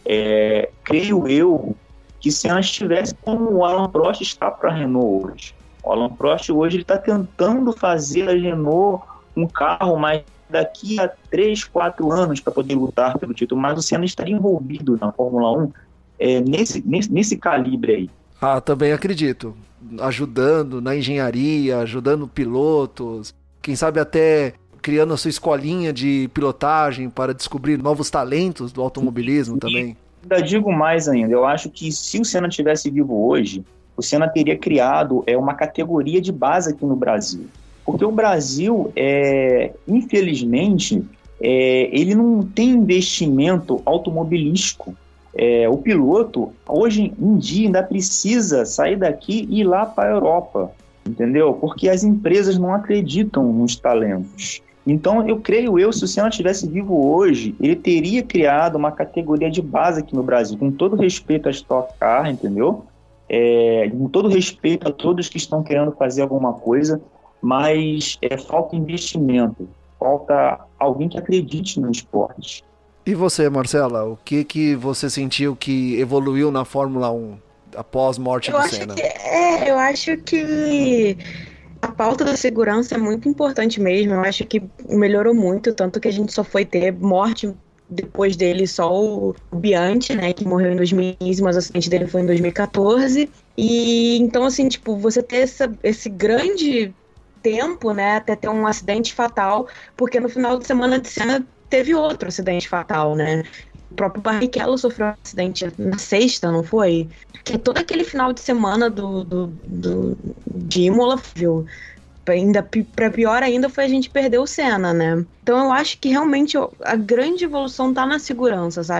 é, creio eu que Senna estivesse como o Alain Prost está para a Renault hoje. O Alain Prost hoje está tentando fazer a Renault um carro mais daqui a três, quatro anos para poder lutar pelo título, mas o Senna estaria envolvido na Fórmula um é, nesse, nesse, nesse calibre aí. Ah, também acredito. Ajudando na engenharia, ajudando pilotos, quem sabe até criando a sua escolinha de pilotagem para descobrir novos talentos do automobilismo também. Ainda digo mais ainda, eu acho que se o Senna tivesse vivo hoje, o Senna teria criado é, uma categoria de base aqui no Brasil. Porque o Brasil, é, infelizmente, é, ele não tem investimento automobilístico. É, o piloto, hoje em dia, ainda precisa sair daqui e ir lá para a Europa, entendeu? Porque as empresas não acreditam nos talentos. Então, eu creio eu, se o Senna estivesse vivo hoje, ele teria criado uma categoria de base aqui no Brasil, com todo respeito à Stock Car, entendeu? É, com todo respeito a todos que estão querendo fazer alguma coisa, mas é, falta investimento, falta alguém que acredite no esporte. E você, Marcela, o que, que você sentiu que evoluiu na Fórmula um após a morte eu do acho Senna? Que, é, eu acho que a pauta da segurança é muito importante mesmo, eu acho que melhorou muito, tanto que a gente só foi ter morte depois dele só o Bianchi, né, que morreu em dois mil e quinze, mas o acidente dele foi em dois mil e quatorze, e então assim, tipo, você ter essa, esse grande tempo, né, até ter um acidente fatal, porque no final de semana de Senna teve outro acidente fatal, né? O próprio Barrichello sofreu um acidente na sexta, não foi? Que todo aquele final de semana do, do, do, de Imola, viu? Ainda, pra pior ainda foi a gente perder o Senna, né? Então eu acho que realmente a grande evolução tá na segurança, sabe?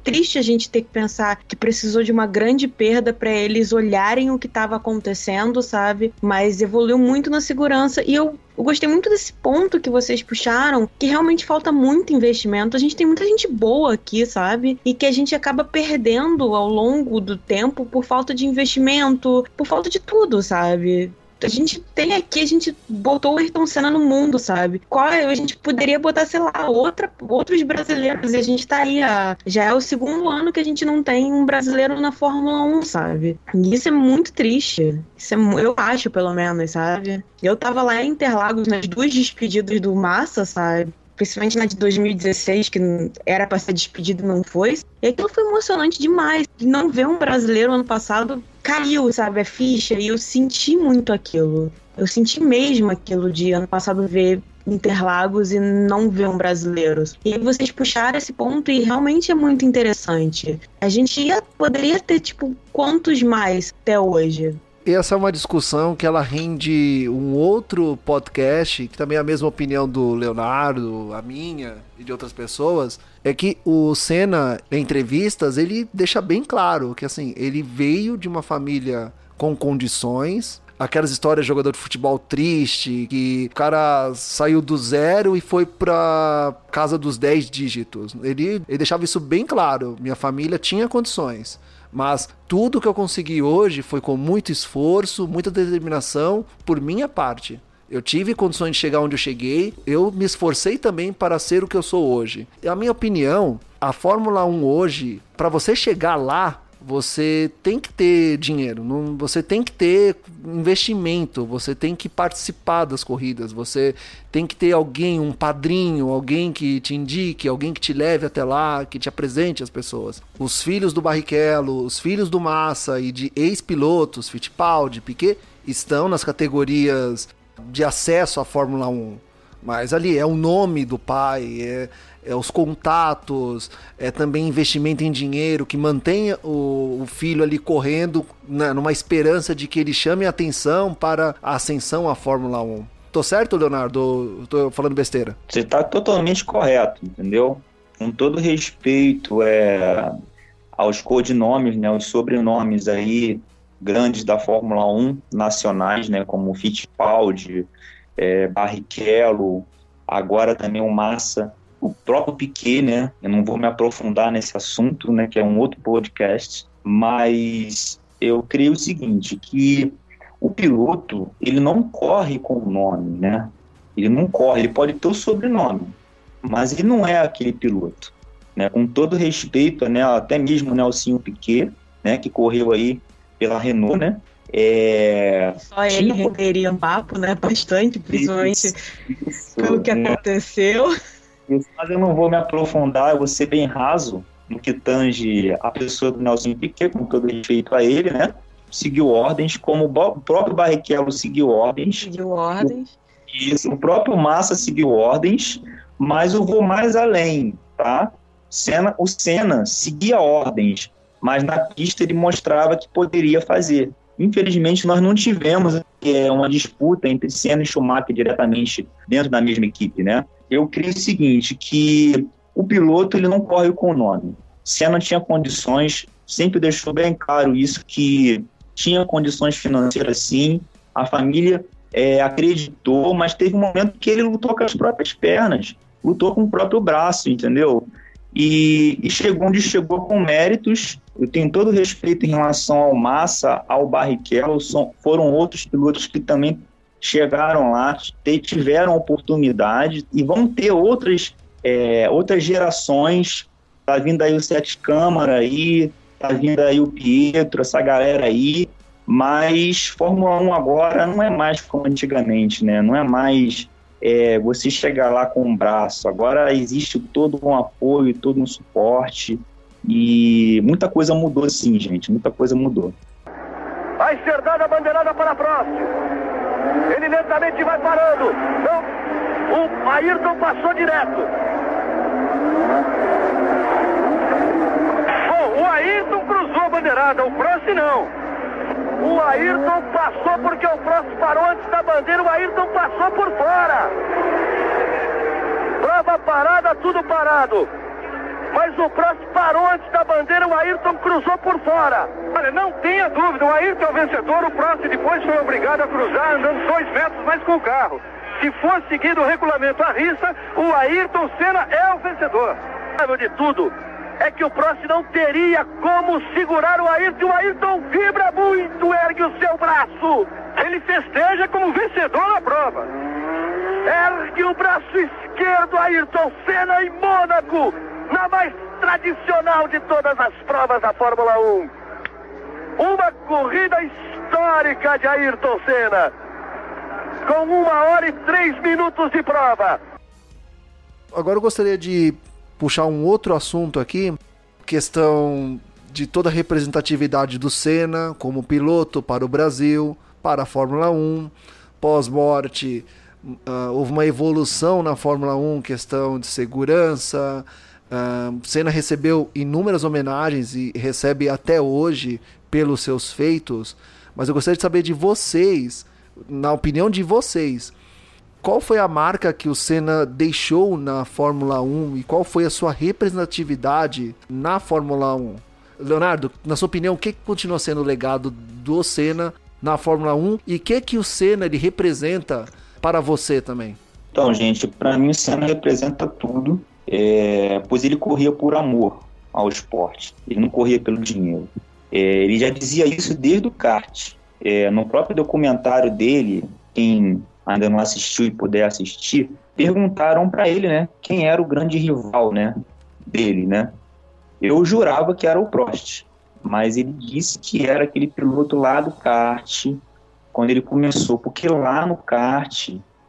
triste a gente ter que pensar que precisou de uma grande perda para eles olharem o que estava acontecendo, sabe? Mas evoluiu muito na segurança e eu Eu gostei muito desse ponto que vocês puxaram, que realmente falta muito investimento. A gente tem muita gente boa aqui, sabe? E que a gente acaba perdendo ao longo do tempo por falta de investimento, por falta de tudo, sabe? A gente tem aqui, a gente botou o Ayrton Senna no mundo, sabe? Qual, a gente poderia botar, sei lá, outra, outros brasileiros, e a gente tá aí, a, já é o segundo ano que a gente não tem um brasileiro na Fórmula um, sabe? E isso é muito triste. Isso é, eu acho, pelo menos, sabe? Eu tava lá em Interlagos nas duas despedidas do Massa, sabe? Principalmente na de dois mil e dezesseis, que era pra ser despedido e não foi. E aquilo foi emocionante demais. Não ver um brasileiro ano passado caiu, sabe, a ficha, e eu senti muito aquilo. Eu senti mesmo aquilo de ano passado ver Interlagos e não ver um brasileiro. E aí vocês puxaram esse ponto e realmente é muito interessante. A gente ia, poderia ter, tipo, quantos mais até hoje? Essa é uma discussão que ela rende um outro podcast, que também é a mesma opinião do Leonardo, a minha e de outras pessoas, é que o Senna, em entrevistas, ele deixa bem claro que, assim, ele veio de uma família com condições, aquelas histórias de jogador de futebol triste, que o cara saiu do zero e foi pra casa dos dez dígitos. Ele, ele deixava isso bem claro, minha família tinha condições. Mas tudo que eu consegui hoje foi com muito esforço, muita determinação por minha parte. Eu tive condições de chegar onde eu cheguei, eu me esforcei também para ser o que eu sou hoje. E a minha opinião, a Fórmula um hoje, para você chegar lá, você tem que ter dinheiro, não, você tem que ter investimento, você tem que participar das corridas, você tem que ter alguém, um padrinho, alguém que te indique, alguém que te leve até lá, que te apresente as pessoas. Os filhos do Barrichello, os filhos do Massa e de ex-pilotos, Fittipaldi, Piquet, estão nas categorias de acesso à Fórmula um. Mas ali é o nome do pai, é, é os contatos, é também investimento em dinheiro que mantenha o, o filho ali correndo na, numa esperança de que ele chame a atenção para a ascensão à Fórmula um. Tô certo, Leonardo? Tô falando besteira? Você tá totalmente correto, entendeu? Com todo respeito é, aos codinomes, né, os sobrenomes aí grandes da Fórmula um nacionais, né, como Fittipaldi, É, Barrichello, agora também o Massa, o próprio Piquet, né? Eu não vou me aprofundar nesse assunto, né? Que é um outro podcast, mas eu creio o seguinte, que o piloto, ele não corre com o nome, né? Ele não corre, ele pode ter o sobrenome, mas ele não é aquele piloto, né? Com todo respeito, né? Até mesmo o Nelsinho Piquet, né? Que correu aí pela Renault, né? É... Só ele renderia um papo, né? Bastante, principalmente isso, isso, pelo que né? aconteceu. Mas eu não vou me aprofundar, eu vou ser bem raso no que tange a pessoa do Nelson Piquet, com todo respeito a ele, né? Seguiu ordens, como o próprio Barrichello seguiu ordens. Seguiu ordens. Isso, o próprio Massa seguiu ordens, mas eu vou mais além, tá? Senna, o Senna seguia ordens, mas na pista ele mostrava que poderia fazer. Infelizmente, nós não tivemos é, uma disputa entre Senna e Schumacher diretamente dentro da mesma equipe, né? Eu creio o seguinte, que o piloto ele não corre com o nome. Senna tinha condições, sempre deixou bem claro isso, que tinha condições financeiras sim, a família é, acreditou, mas teve um momento que ele lutou com as próprias pernas, lutou com o próprio braço, entendeu? E, e chegou onde chegou com méritos. Eu tenho todo respeito em relação ao Massa, ao Barrichello, são, foram outros pilotos que também chegaram lá, tiveram oportunidade e vão ter outras, é, outras gerações. Tá vindo aí o Sete Câmara aí, tá vindo aí o Pietro, essa galera aí, mas Fórmula um agora não é mais como antigamente, né? Não é mais é, você chegar lá com um braço, agora existe todo um apoio, todo um suporte. E muita coisa mudou sim, gente, muita coisa mudou. Vai ser dada a bandeirada para Prost. Ele lentamente vai parando. Não, o Ayrton passou direto. Bom, o Ayrton cruzou a bandeirada, o Prost não. O Ayrton passou porque o Prost parou antes da bandeira, o Ayrton passou por fora. Prova parada, tudo parado. mas o Prost parou antes da bandeira, o Ayrton cruzou por fora. Olha, não tenha dúvida, o Ayrton é o vencedor, o Prost depois foi obrigado a cruzar andando dois metros mais com o carro. Se for seguido o regulamento à risca, o Ayrton Senna é o vencedor. De tudo é que o Prost não teria como segurar o Ayrton, o Ayrton vibra muito, ergue o seu braço, ele festeja como vencedor na prova. Ergue o braço esquerdo, Ayrton Senna em Mônaco, na mais tradicional de todas as provas da Fórmula um. Uma corrida histórica de Ayrton Senna, com uma hora e três minutos de prova. Agora eu gostaria de puxar um outro assunto aqui, questão de toda a representatividade do Senna como piloto para o Brasil, para a Fórmula um, pós-morte. Uh, houve uma evolução na Fórmula um, questão de segurança. Uh, Senna recebeu inúmeras homenagens e recebe até hoje pelos seus feitos, mas eu gostaria de saber de vocês, na opinião de vocês, qual foi a marca que o Senna deixou na Fórmula um e qual foi a sua representatividade na Fórmula um? Leonardo, na sua opinião, o que continua sendo o legado do Senna na Fórmula um e o que, que o Senna ele representa para você também? Então, gente, para mim o Senna representa tudo, é, pois ele corria por amor ao esporte, ele não corria pelo dinheiro. É, ele já dizia isso desde o kart. É, no próprio documentário dele, quem ainda não assistiu e puder assistir, perguntaram para ele, né, quem era o grande rival, né, dele, né? Eu jurava que era o Prost, mas ele disse que era aquele piloto lá do kart, quando ele começou, porque lá no kart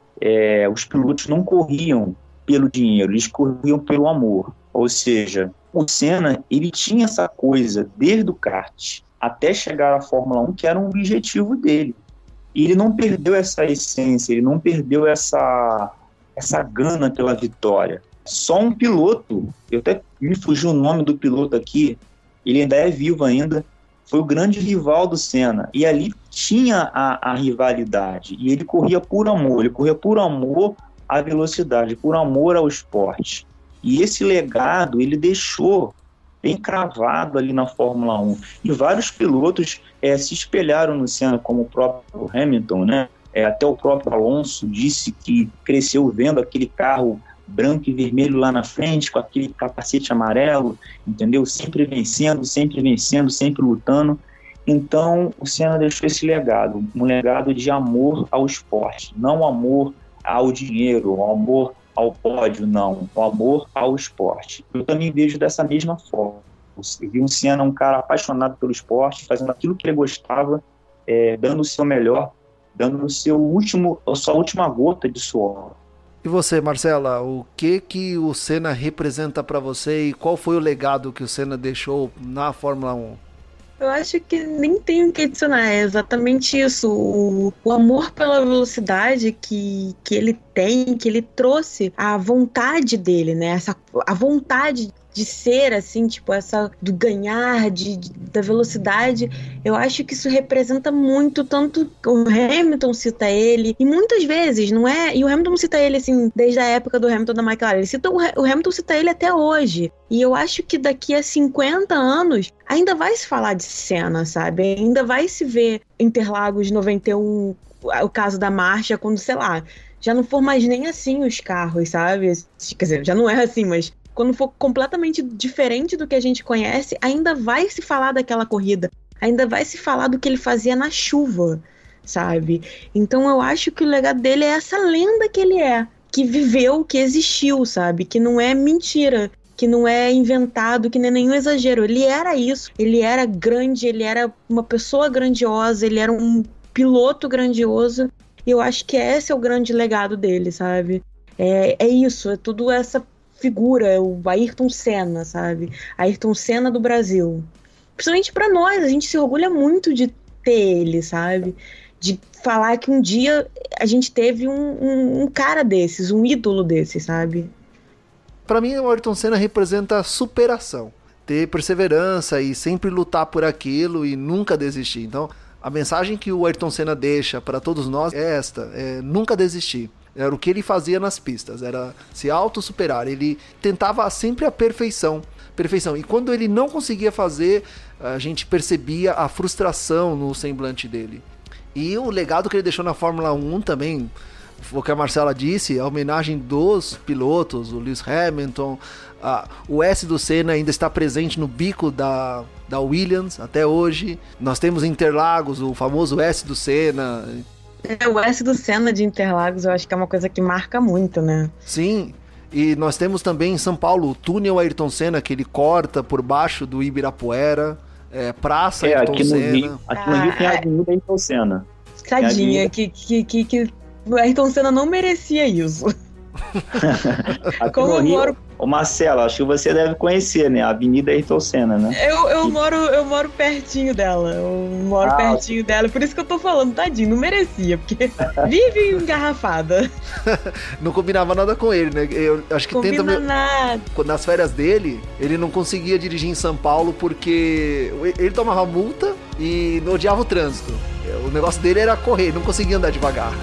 é, os pilotos não corriam pelo dinheiro, eles corriam pelo amor. Ou seja, o Senna, ele tinha essa coisa desde o kart até chegar à Fórmula um, que era um objetivo dele. E ele não perdeu essa essência, ele não perdeu essa, essa gana pela vitória. Só um piloto, eu até me fugiu o nome do piloto aqui, ele ainda é vivo ainda, foi o grande rival do Senna. E ali tinha a, a rivalidade, e ele corria por amor, ele corria por amor à velocidade, por amor ao esporte. E esse legado ele deixou bem cravado ali na Fórmula um. E vários pilotos é, se espelharam no Senna, como o próprio Hamilton, né? É, até o próprio Alonso disse que cresceu vendo aquele carro branco e vermelho lá na frente, com aquele capacete amarelo, entendeu? Sempre vencendo, sempre vencendo, sempre lutando. Então, o Senna deixou esse legado, um legado de amor ao esporte, não amor ao dinheiro, ao amor ao pódio, não, o amor ao esporte. Eu também vejo dessa mesma forma. Eu vi um Senna, um cara apaixonado pelo esporte, fazendo aquilo que ele gostava, é, dando o seu melhor, dando o seu último, a sua última gota de suor. E você, Marcela, o que que o Senna representa para você e qual foi o legado que o Senna deixou na Fórmula um? Eu acho que nem tenho o que adicionar, é exatamente isso, o, o amor pela velocidade que, que ele tem, que ele trouxe, a vontade dele, né, essa, a vontade de ser, assim, tipo, essa do ganhar, de, de, da velocidade, eu acho que isso representa muito, tanto o Hamilton cita ele, e muitas vezes, não é, e o Hamilton cita ele, assim, desde a época do Hamilton da McLaren, ele cita, o, o Hamilton cita ele até hoje, e eu acho que daqui a cinquenta anos, ainda vai se falar de Senna, sabe, ainda vai se ver Interlagos noventa e um, o caso da marcha, quando, sei lá, já não for mais nem assim os carros, sabe, quer dizer, já não é assim, mas quando for completamente diferente do que a gente conhece, ainda vai se falar daquela corrida, ainda vai se falar do que ele fazia na chuva, sabe? Então eu acho que o legado dele é essa lenda que ele é, que viveu, que existiu, sabe? Que não é mentira, que não é inventado, que nem nenhum exagero. Ele era isso, ele era grande, ele era uma pessoa grandiosa, ele era um piloto grandioso, e eu acho que esse é o grande legado dele, sabe? É, é isso, é tudo essa figura, o Ayrton Senna, sabe? Ayrton Senna do Brasil. Principalmente pra nós, a gente se orgulha muito de ter ele, sabe? De falar que um dia a gente teve um, um, um cara desses, um ídolo desses, sabe? Pra mim, o Ayrton Senna representa superação. Ter perseverança e sempre lutar por aquilo e nunca desistir. Então, a mensagem que o Ayrton Senna deixa para todos nós é esta, é nunca desistir. Era o que ele fazia nas pistas, era se auto-superar. Ele tentava sempre a perfeição. Perfeição. E quando ele não conseguia fazer, a gente percebia a frustração no semblante dele. E o legado que ele deixou na Fórmula um também, o que a Marcela disse, a homenagem dos pilotos, o Lewis Hamilton, a, o S do Senna ainda está presente no bico da, da Williams até hoje. Nós temos em Interlagos o famoso S do Senna. É, o S do Senna de Interlagos eu acho que é uma coisa que marca muito, né? Sim, e nós temos também em São Paulo o túnel Ayrton Senna, que ele corta por baixo do Ibirapuera, é, Praça é, Ayrton aqui no Senna. Rio, aqui no Rio tem a Avenida Ayrton Senna. Tadinha, que, que, que, que o Ayrton Senna não merecia isso. Como eu Rio, moro... Ô Marcelo, acho que você deve conhecer, né? A Avenida Ayrton Senna, né? Eu, eu, moro, eu moro pertinho dela. Eu moro ah, pertinho dela. Por isso que eu tô falando, tadinho, não merecia, porque vive engarrafada. Não combinava nada com ele, né? Eu acho que Combina tenta. Nada. Nas férias dele, ele não conseguia dirigir em São Paulo porque ele tomava multa e odiava o trânsito. O negócio dele era correr, não conseguia andar devagar.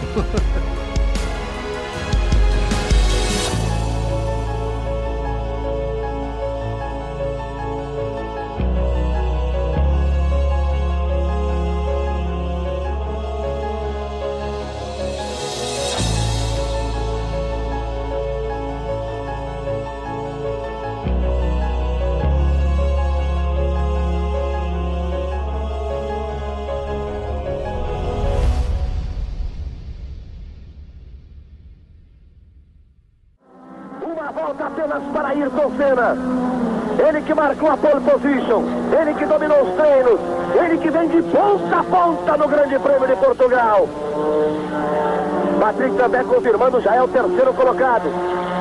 Apenas para Ayrton Senna, ele que marcou a pole position, ele que dominou os treinos, ele que vem de ponta a ponta no Grande Prêmio de Portugal. Patrick também confirmando, já é o terceiro colocado.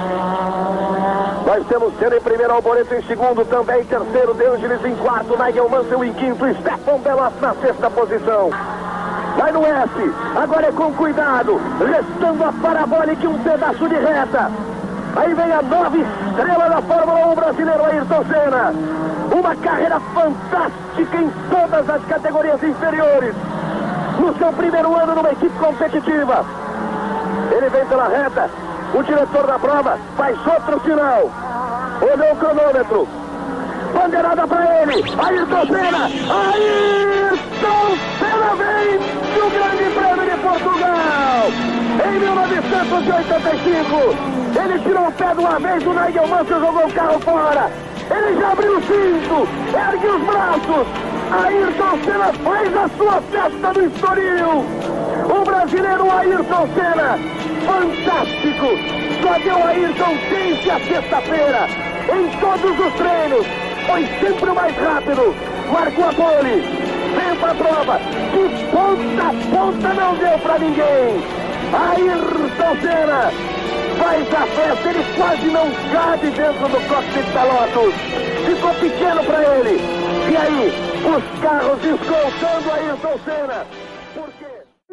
Nós temos Senna em primeiro, Alboreto em segundo, também terceiro, De Angelis em quarto, Nigel Mansell em quinto, Stefan Bellof na sexta posição. Vai no S, agora é com cuidado, restando a parabólica e um pedaço de reta. Aí vem a nova estrela da Fórmula um brasileiro, Ayrton Senna. Uma carreira fantástica em todas as categorias inferiores. No seu primeiro ano numa equipe competitiva. Ele vem pela reta. O diretor da prova faz outro sinal. Olhou o cronômetro. Bandeirada para ele. Ayrton Senna. Ayrton Senna vem do Grande Prêmio de Portugal. Em mil novecentos e oitenta e cinco. Ele tirou o pé de uma vez, o Nigel Mansell jogou o carro fora. Ele já abriu o cinto, ergue os braços. Ayrton Senna faz a sua festa no Estoril. O brasileiro Ayrton Senna, fantástico. Só deu Ayrton desde a sexta-feira. Em todos os treinos, foi sempre o mais rápido. Marcou a pole, veio para a prova. De ponta a ponta não deu para ninguém. Ayrton Senna faz a festa, ele quase não cabe dentro do cockpit da Lotus. Ficou pequeno para ele. E aí, os carros escoltando Ayrton Senna. Por quê?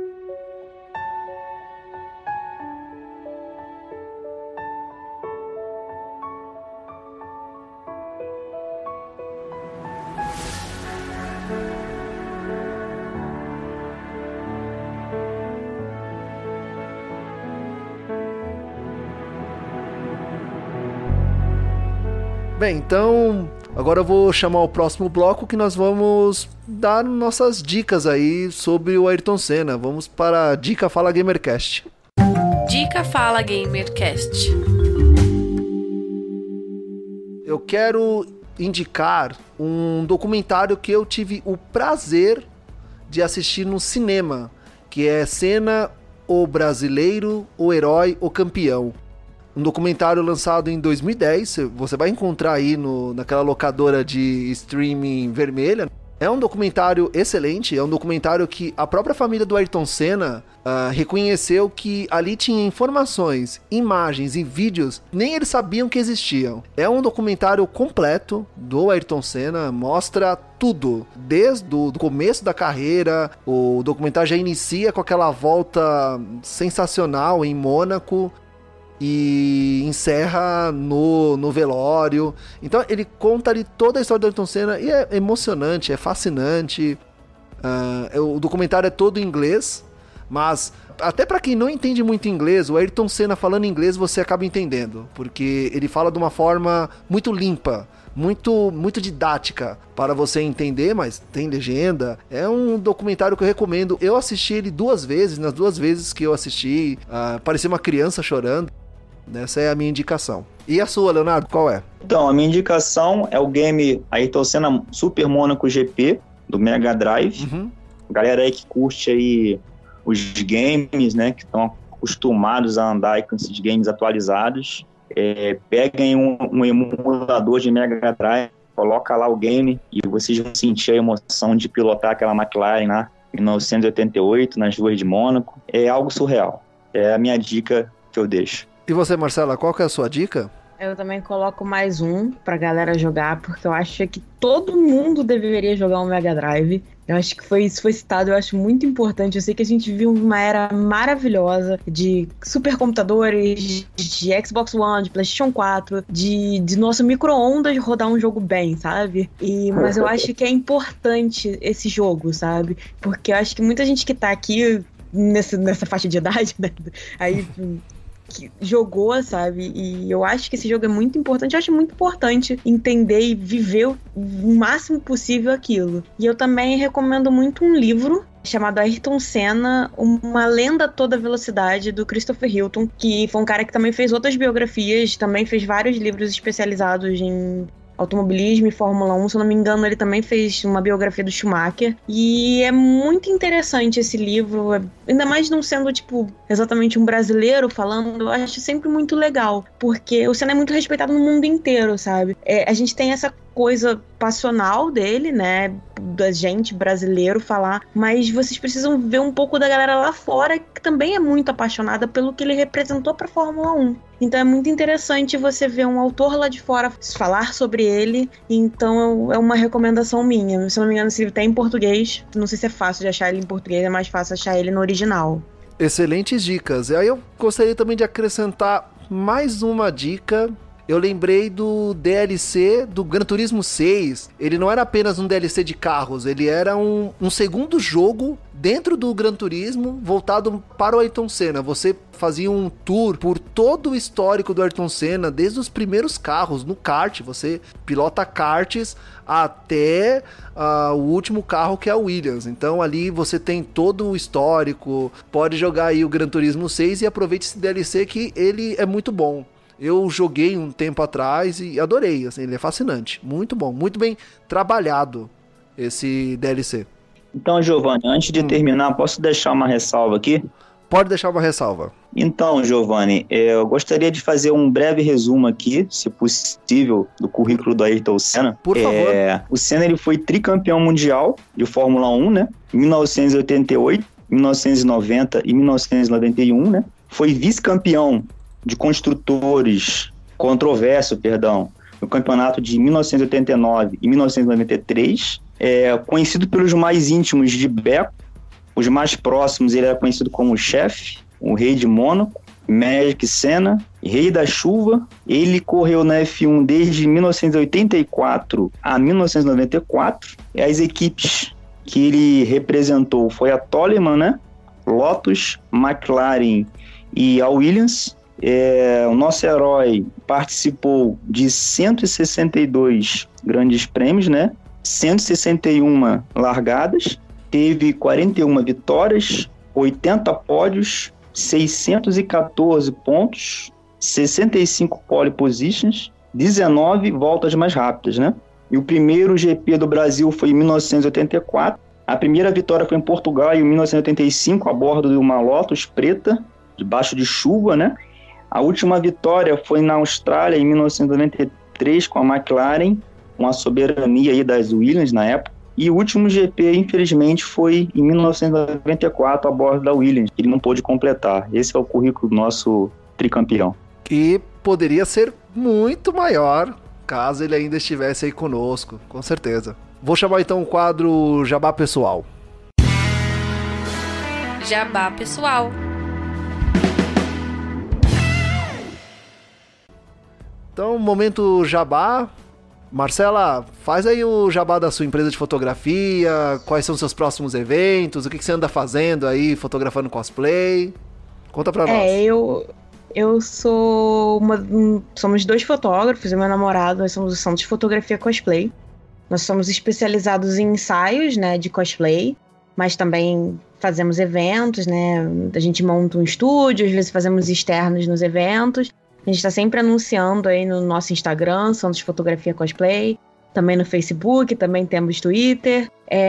Bem, então agora eu vou chamar o próximo bloco que nós vamos dar nossas dicas aí sobre o Ayrton Senna. Vamos para a Dica Fala Gamercast. Dica Fala Gamercast. Eu quero indicar um documentário que eu tive o prazer de assistir no cinema, que é Senna, o Brasileiro, o Herói, o Campeão. Um documentário lançado em dois mil e dez, você vai encontrar aí no, naquela locadora de streaming vermelha. É um documentário excelente, é um documentário que a própria família do Ayrton Senna uh, reconheceu que ali tinha informações, imagens e vídeos, nem eles sabiam que existiam. É um documentário completo do Ayrton Senna, mostra tudo, desde o começo da carreira. O documentário já inicia com aquela volta sensacional em Mônaco e encerra no, no velório. Então ele conta ali toda a história do Ayrton Senna e é emocionante, é fascinante. Uh, o documentário é todo em inglês, Mas até pra quem não entende muito inglês, o Ayrton Senna falando inglês você acaba entendendo, porque ele fala de uma forma muito limpa, muito, muito didática para você entender, mas tem legenda. É um documentário que eu recomendo. Eu assisti ele duas vezes, nas duas vezes que eu assisti, uh, parecia uma criança chorando. Essa é a minha indicação. E a sua, Leonardo, qual é? Então, a minha indicação é o game Ayrton Senna Super Monaco G P, do Mega Drive. Uhum. Galera aí que curte aí os games, né, que estão acostumados a andar com esses games atualizados, é, peguem um, um emulador de Mega Drive, coloca lá o game e vocês vão sentir a emoção de pilotar aquela McLaren lá em mil novecentos e oitenta e oito, nas ruas de Mônaco. É algo surreal. É a minha dica que eu deixo. E você, Marcela, qual que é a sua dica? Eu também coloco mais um pra galera jogar, porque eu acho que todo mundo deveria jogar um Mega Drive. Eu acho que foi, isso foi citado, eu acho muito importante. Eu sei que a gente viu uma era maravilhosa de supercomputadores, de Xbox One, de PlayStation quatro, de, de nosso micro-ondas rodar um jogo bem, sabe? E, mas eu acho que é importante esse jogo, sabe? Porque eu acho que muita gente que tá aqui nessa, nessa faixa de idade, né? Aí... que jogou, sabe? E eu acho que esse jogo é muito importante. Eu acho muito importante entender e viver o máximo possível aquilo. E eu também recomendo muito um livro chamado Ayrton Senna, uma lenda a toda velocidade, do Christopher Hilton, que foi um cara que também fez outras biografias, também fez vários livros especializados em automobilismo e Fórmula um, se eu não me engano, ele também fez uma biografia do Schumacher, e é muito interessante esse livro, ainda mais não sendo, tipo, exatamente um brasileiro falando, eu acho sempre muito legal, porque o Senna é muito respeitado no mundo inteiro, sabe? É, a gente tem essa coisa passional dele, né, da gente brasileiro falar, mas vocês precisam ver um pouco da galera lá fora que também é muito apaixonada pelo que ele representou pra Fórmula um. Então é muito interessante você ver um autor lá de fora falar sobre ele, então é uma recomendação minha. Se eu não me engano, esse livro tem em português, não sei se é fácil de achar ele em português, é mais fácil achar ele no original. Excelentes dicas. E aí eu gostaria também de acrescentar mais uma dica. Eu lembrei do D L C do Gran Turismo seis. Ele não era apenas um D L C de carros, ele era um, um segundo jogo dentro do Gran Turismo voltado para o Ayrton Senna. Você fazia um tour por todo o histórico do Ayrton Senna, desde os primeiros carros no kart. Você pilota karts até uh, o último carro, que é a Williams. Então ali você tem todo o histórico. Pode jogar aí o Gran Turismo seis e aproveite esse D L C, que ele é muito bom. Eu joguei um tempo atrás e adorei, assim, ele é fascinante, muito bom, muito bem trabalhado esse D L C. Então, Giovanni, antes de hum. terminar, posso deixar uma ressalva aqui? Pode deixar uma ressalva. Então, Giovanni, eu gostaria de fazer um breve resumo aqui, se possível, do currículo do Ayrton Senna. Por favor. É, o Senna ele foi tricampeão mundial de Fórmula um, né? Em mil novecentos e oitenta e oito, mil novecentos e noventa e mil novecentos e noventa e um, né? Foi vice-campeão de construtores, controverso, perdão, no campeonato de mil novecentos e oitenta e nove e mil novecentos e noventa e três, é, conhecido pelos mais íntimos de Beco, os mais próximos ele era conhecido como o chefe, o rei de Mônaco, Magic Senna, rei da chuva. Ele correu na F um desde mil novecentos e oitenta e quatro a mil novecentos e noventa e quatro, e as equipes que ele representou foi a Toleman, né? Lotus, McLaren e a Williams. É, o nosso herói participou de cento e sessenta e dois grandes prêmios, né? cento e sessenta e uma largadas, teve quarenta e uma vitórias, oitenta pódios, seiscentos e quatorze pontos, sessenta e cinco pole positions, dezenove voltas mais rápidas, né? E o primeiro G P do Brasil foi em mil novecentos e oitenta e quatro. A primeira vitória foi em Portugal em mil novecentos e oitenta e cinco, a bordo de uma Lotus preta, debaixo de chuva, né? A última vitória foi na Austrália, em mil novecentos e noventa e três, com a McLaren, com a soberania aí das Williams na época. E o último G P, infelizmente, foi em mil novecentos e noventa e quatro, a bordo da Williams. Ele não pôde completar. Esse é o currículo do nosso tricampeão. E poderia ser muito maior, caso ele ainda estivesse aí conosco, com certeza. Vou chamar então o quadro Jabá Pessoal. Jabá Pessoal. Então, momento jabá, Marcela, faz aí o jabá da sua empresa de fotografia, quais são os seus próximos eventos, o que, que você anda fazendo aí, fotografando cosplay. Conta pra nós. É, eu, eu sou uma... Somos dois fotógrafos, e meu namorado, nós somos o Centro de Fotografia Cosplay. Nós somos especializados em ensaios, né, de cosplay, mas também fazemos eventos, né, a gente monta um estúdio, às vezes fazemos externos nos eventos. A gente está sempre anunciando aí no nosso Instagram, Centro de Fotografia Cosplay, também no Facebook, também temos Twitter.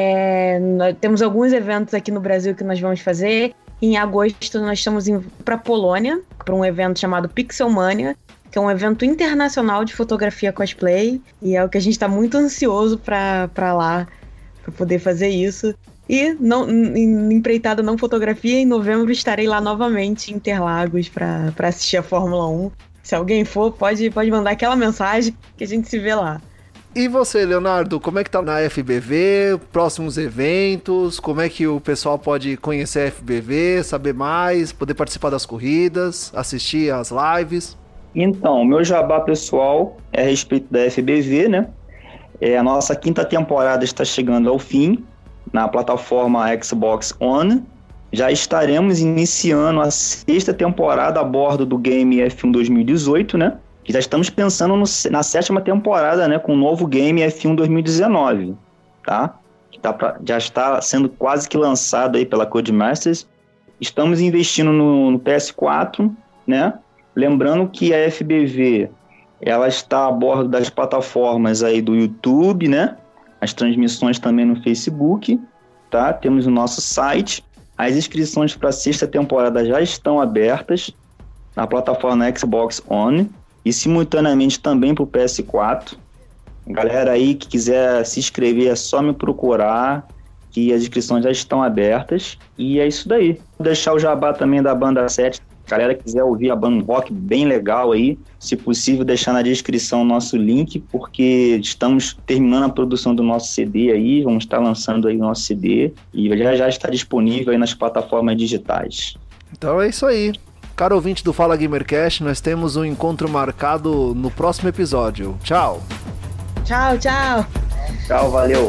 É, nós temos alguns eventos aqui no Brasil que nós vamos fazer. Em agosto nós estamos indo para a Polônia, para um evento chamado Pixelmania, que é um evento internacional de fotografia cosplay, e é o que a gente está muito ansioso para lá, para poder fazer isso. E, não, em empreitada não fotografia, em novembro estarei lá novamente em Interlagos para assistir a Fórmula um. Se alguém for, pode, pode mandar aquela mensagem que a gente se vê lá. E você, Leonardo, como é que tá na F B V, próximos eventos, como é que o pessoal pode conhecer a F B V, saber mais, poder participar das corridas, assistir às lives? Então, o meu jabá pessoal é a respeito da F B V, né? É, a nossa quinta temporada está chegando ao fim na plataforma Xbox One. Já estaremos iniciando a sexta temporada a bordo do game F um dois mil e dezoito, né? E já estamos pensando no, na sétima temporada, né, com o novo game F um dois mil e dezenove, tá? Que tá pra, já está sendo quase que lançado aí pela Codemasters. Estamos investindo no, no P S quatro, né? Lembrando que a F B V, ela está a bordo das plataformas aí do YouTube, né? As transmissões também no Facebook, tá? Temos o nosso site. As inscrições para a sexta temporada já estão abertas na plataforma Xbox One e simultaneamente também para o P S quatro. Galera aí que quiser se inscrever é só me procurar, que as inscrições já estão abertas. E é isso daí. Vou deixar o jabá também da Banda sete. Galera que quiser ouvir a banda rock bem legal aí, se possível deixar na descrição o nosso link, porque estamos terminando a produção do nosso C D aí, vamos estar lançando aí o nosso C D e já já está disponível aí nas plataformas digitais. Então é isso aí. Caro ouvinte do Fala Gamercast, nós temos um encontro marcado no próximo episódio. Tchau! Tchau, tchau! Tchau, valeu!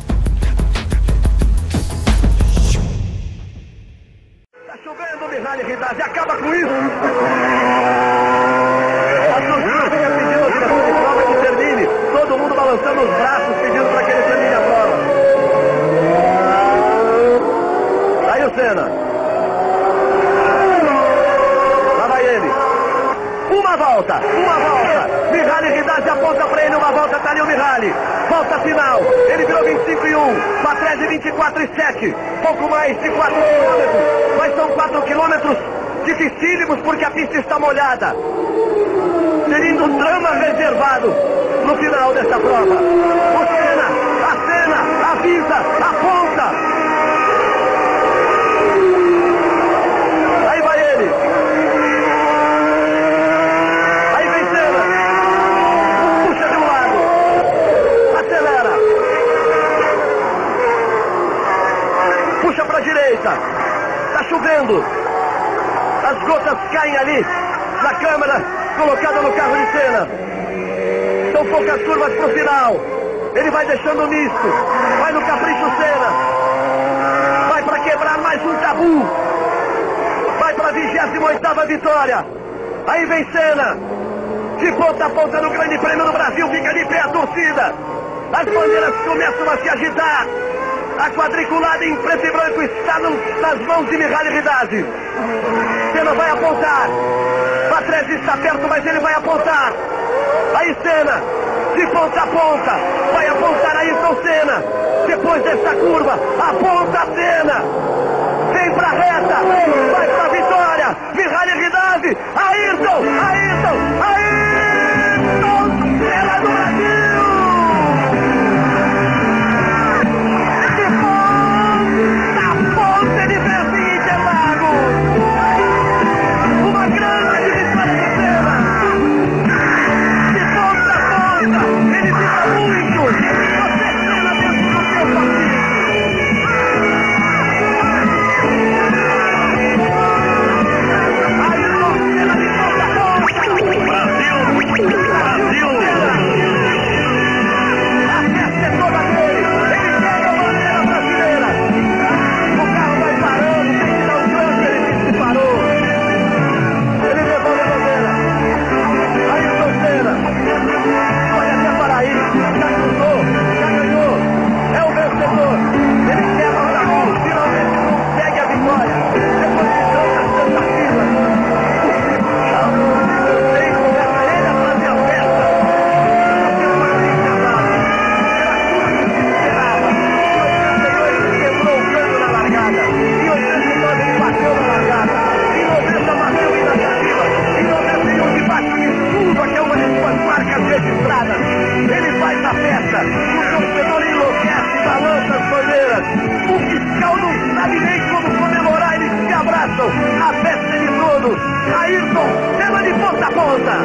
Realidade, acaba com isso. A torcida fica pedindo que a prova que termine. Todo mundo balançando os braços pedindo para que ele termine a prova. Aí o Senna. Lá vai ele. Uma volta, uma volta. Mihaly Ridade aponta para ele uma volta, tá ali o Mihaly. Volta final. Ele virou vinte e cinco e um. Patrese vinte e quatro e sete. Pouco mais de quatro quilômetros. Mas são quatro quilômetros dificílimos porque a pista está molhada. Tendo drama reservado no final dessa prova. O Senna, a Senna, avisa, aponta. Aí vai ele. Aí vem Senna. Puxa de um lado. Acelera. Puxa para a direita. Está chovendo. As gotas caem ali na câmera colocada no carro de Senna. São poucas curvas para o final. Ele vai deixando misto. Vai no capricho Senna. Vai para quebrar mais um tabu. Vai para a vigésima oitava vitória. Aí vem Senna. De ponta a ponta no Grande Prêmio do Brasil. Fica de pé a torcida. As bandeiras começam a se agitar. A quadriculada em preto e branco está no, nas mãos de Mihaly Ridade. Senna vai apontar. Patrese está perto, mas ele vai apontar. Aí Senna, de ponta a ponta, vai apontar Ayrton Senna. Depois dessa curva, aponta a Senna. Vem pra reta, vai pra vitória. Mihaly Ridade, Ayrton, Ayrton, Ayrton Senna do Brasil. Ayrton Senna de ponta a ponta.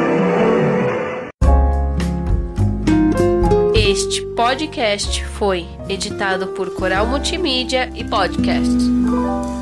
Este podcast foi editado por Coral Multimídia e Podcast.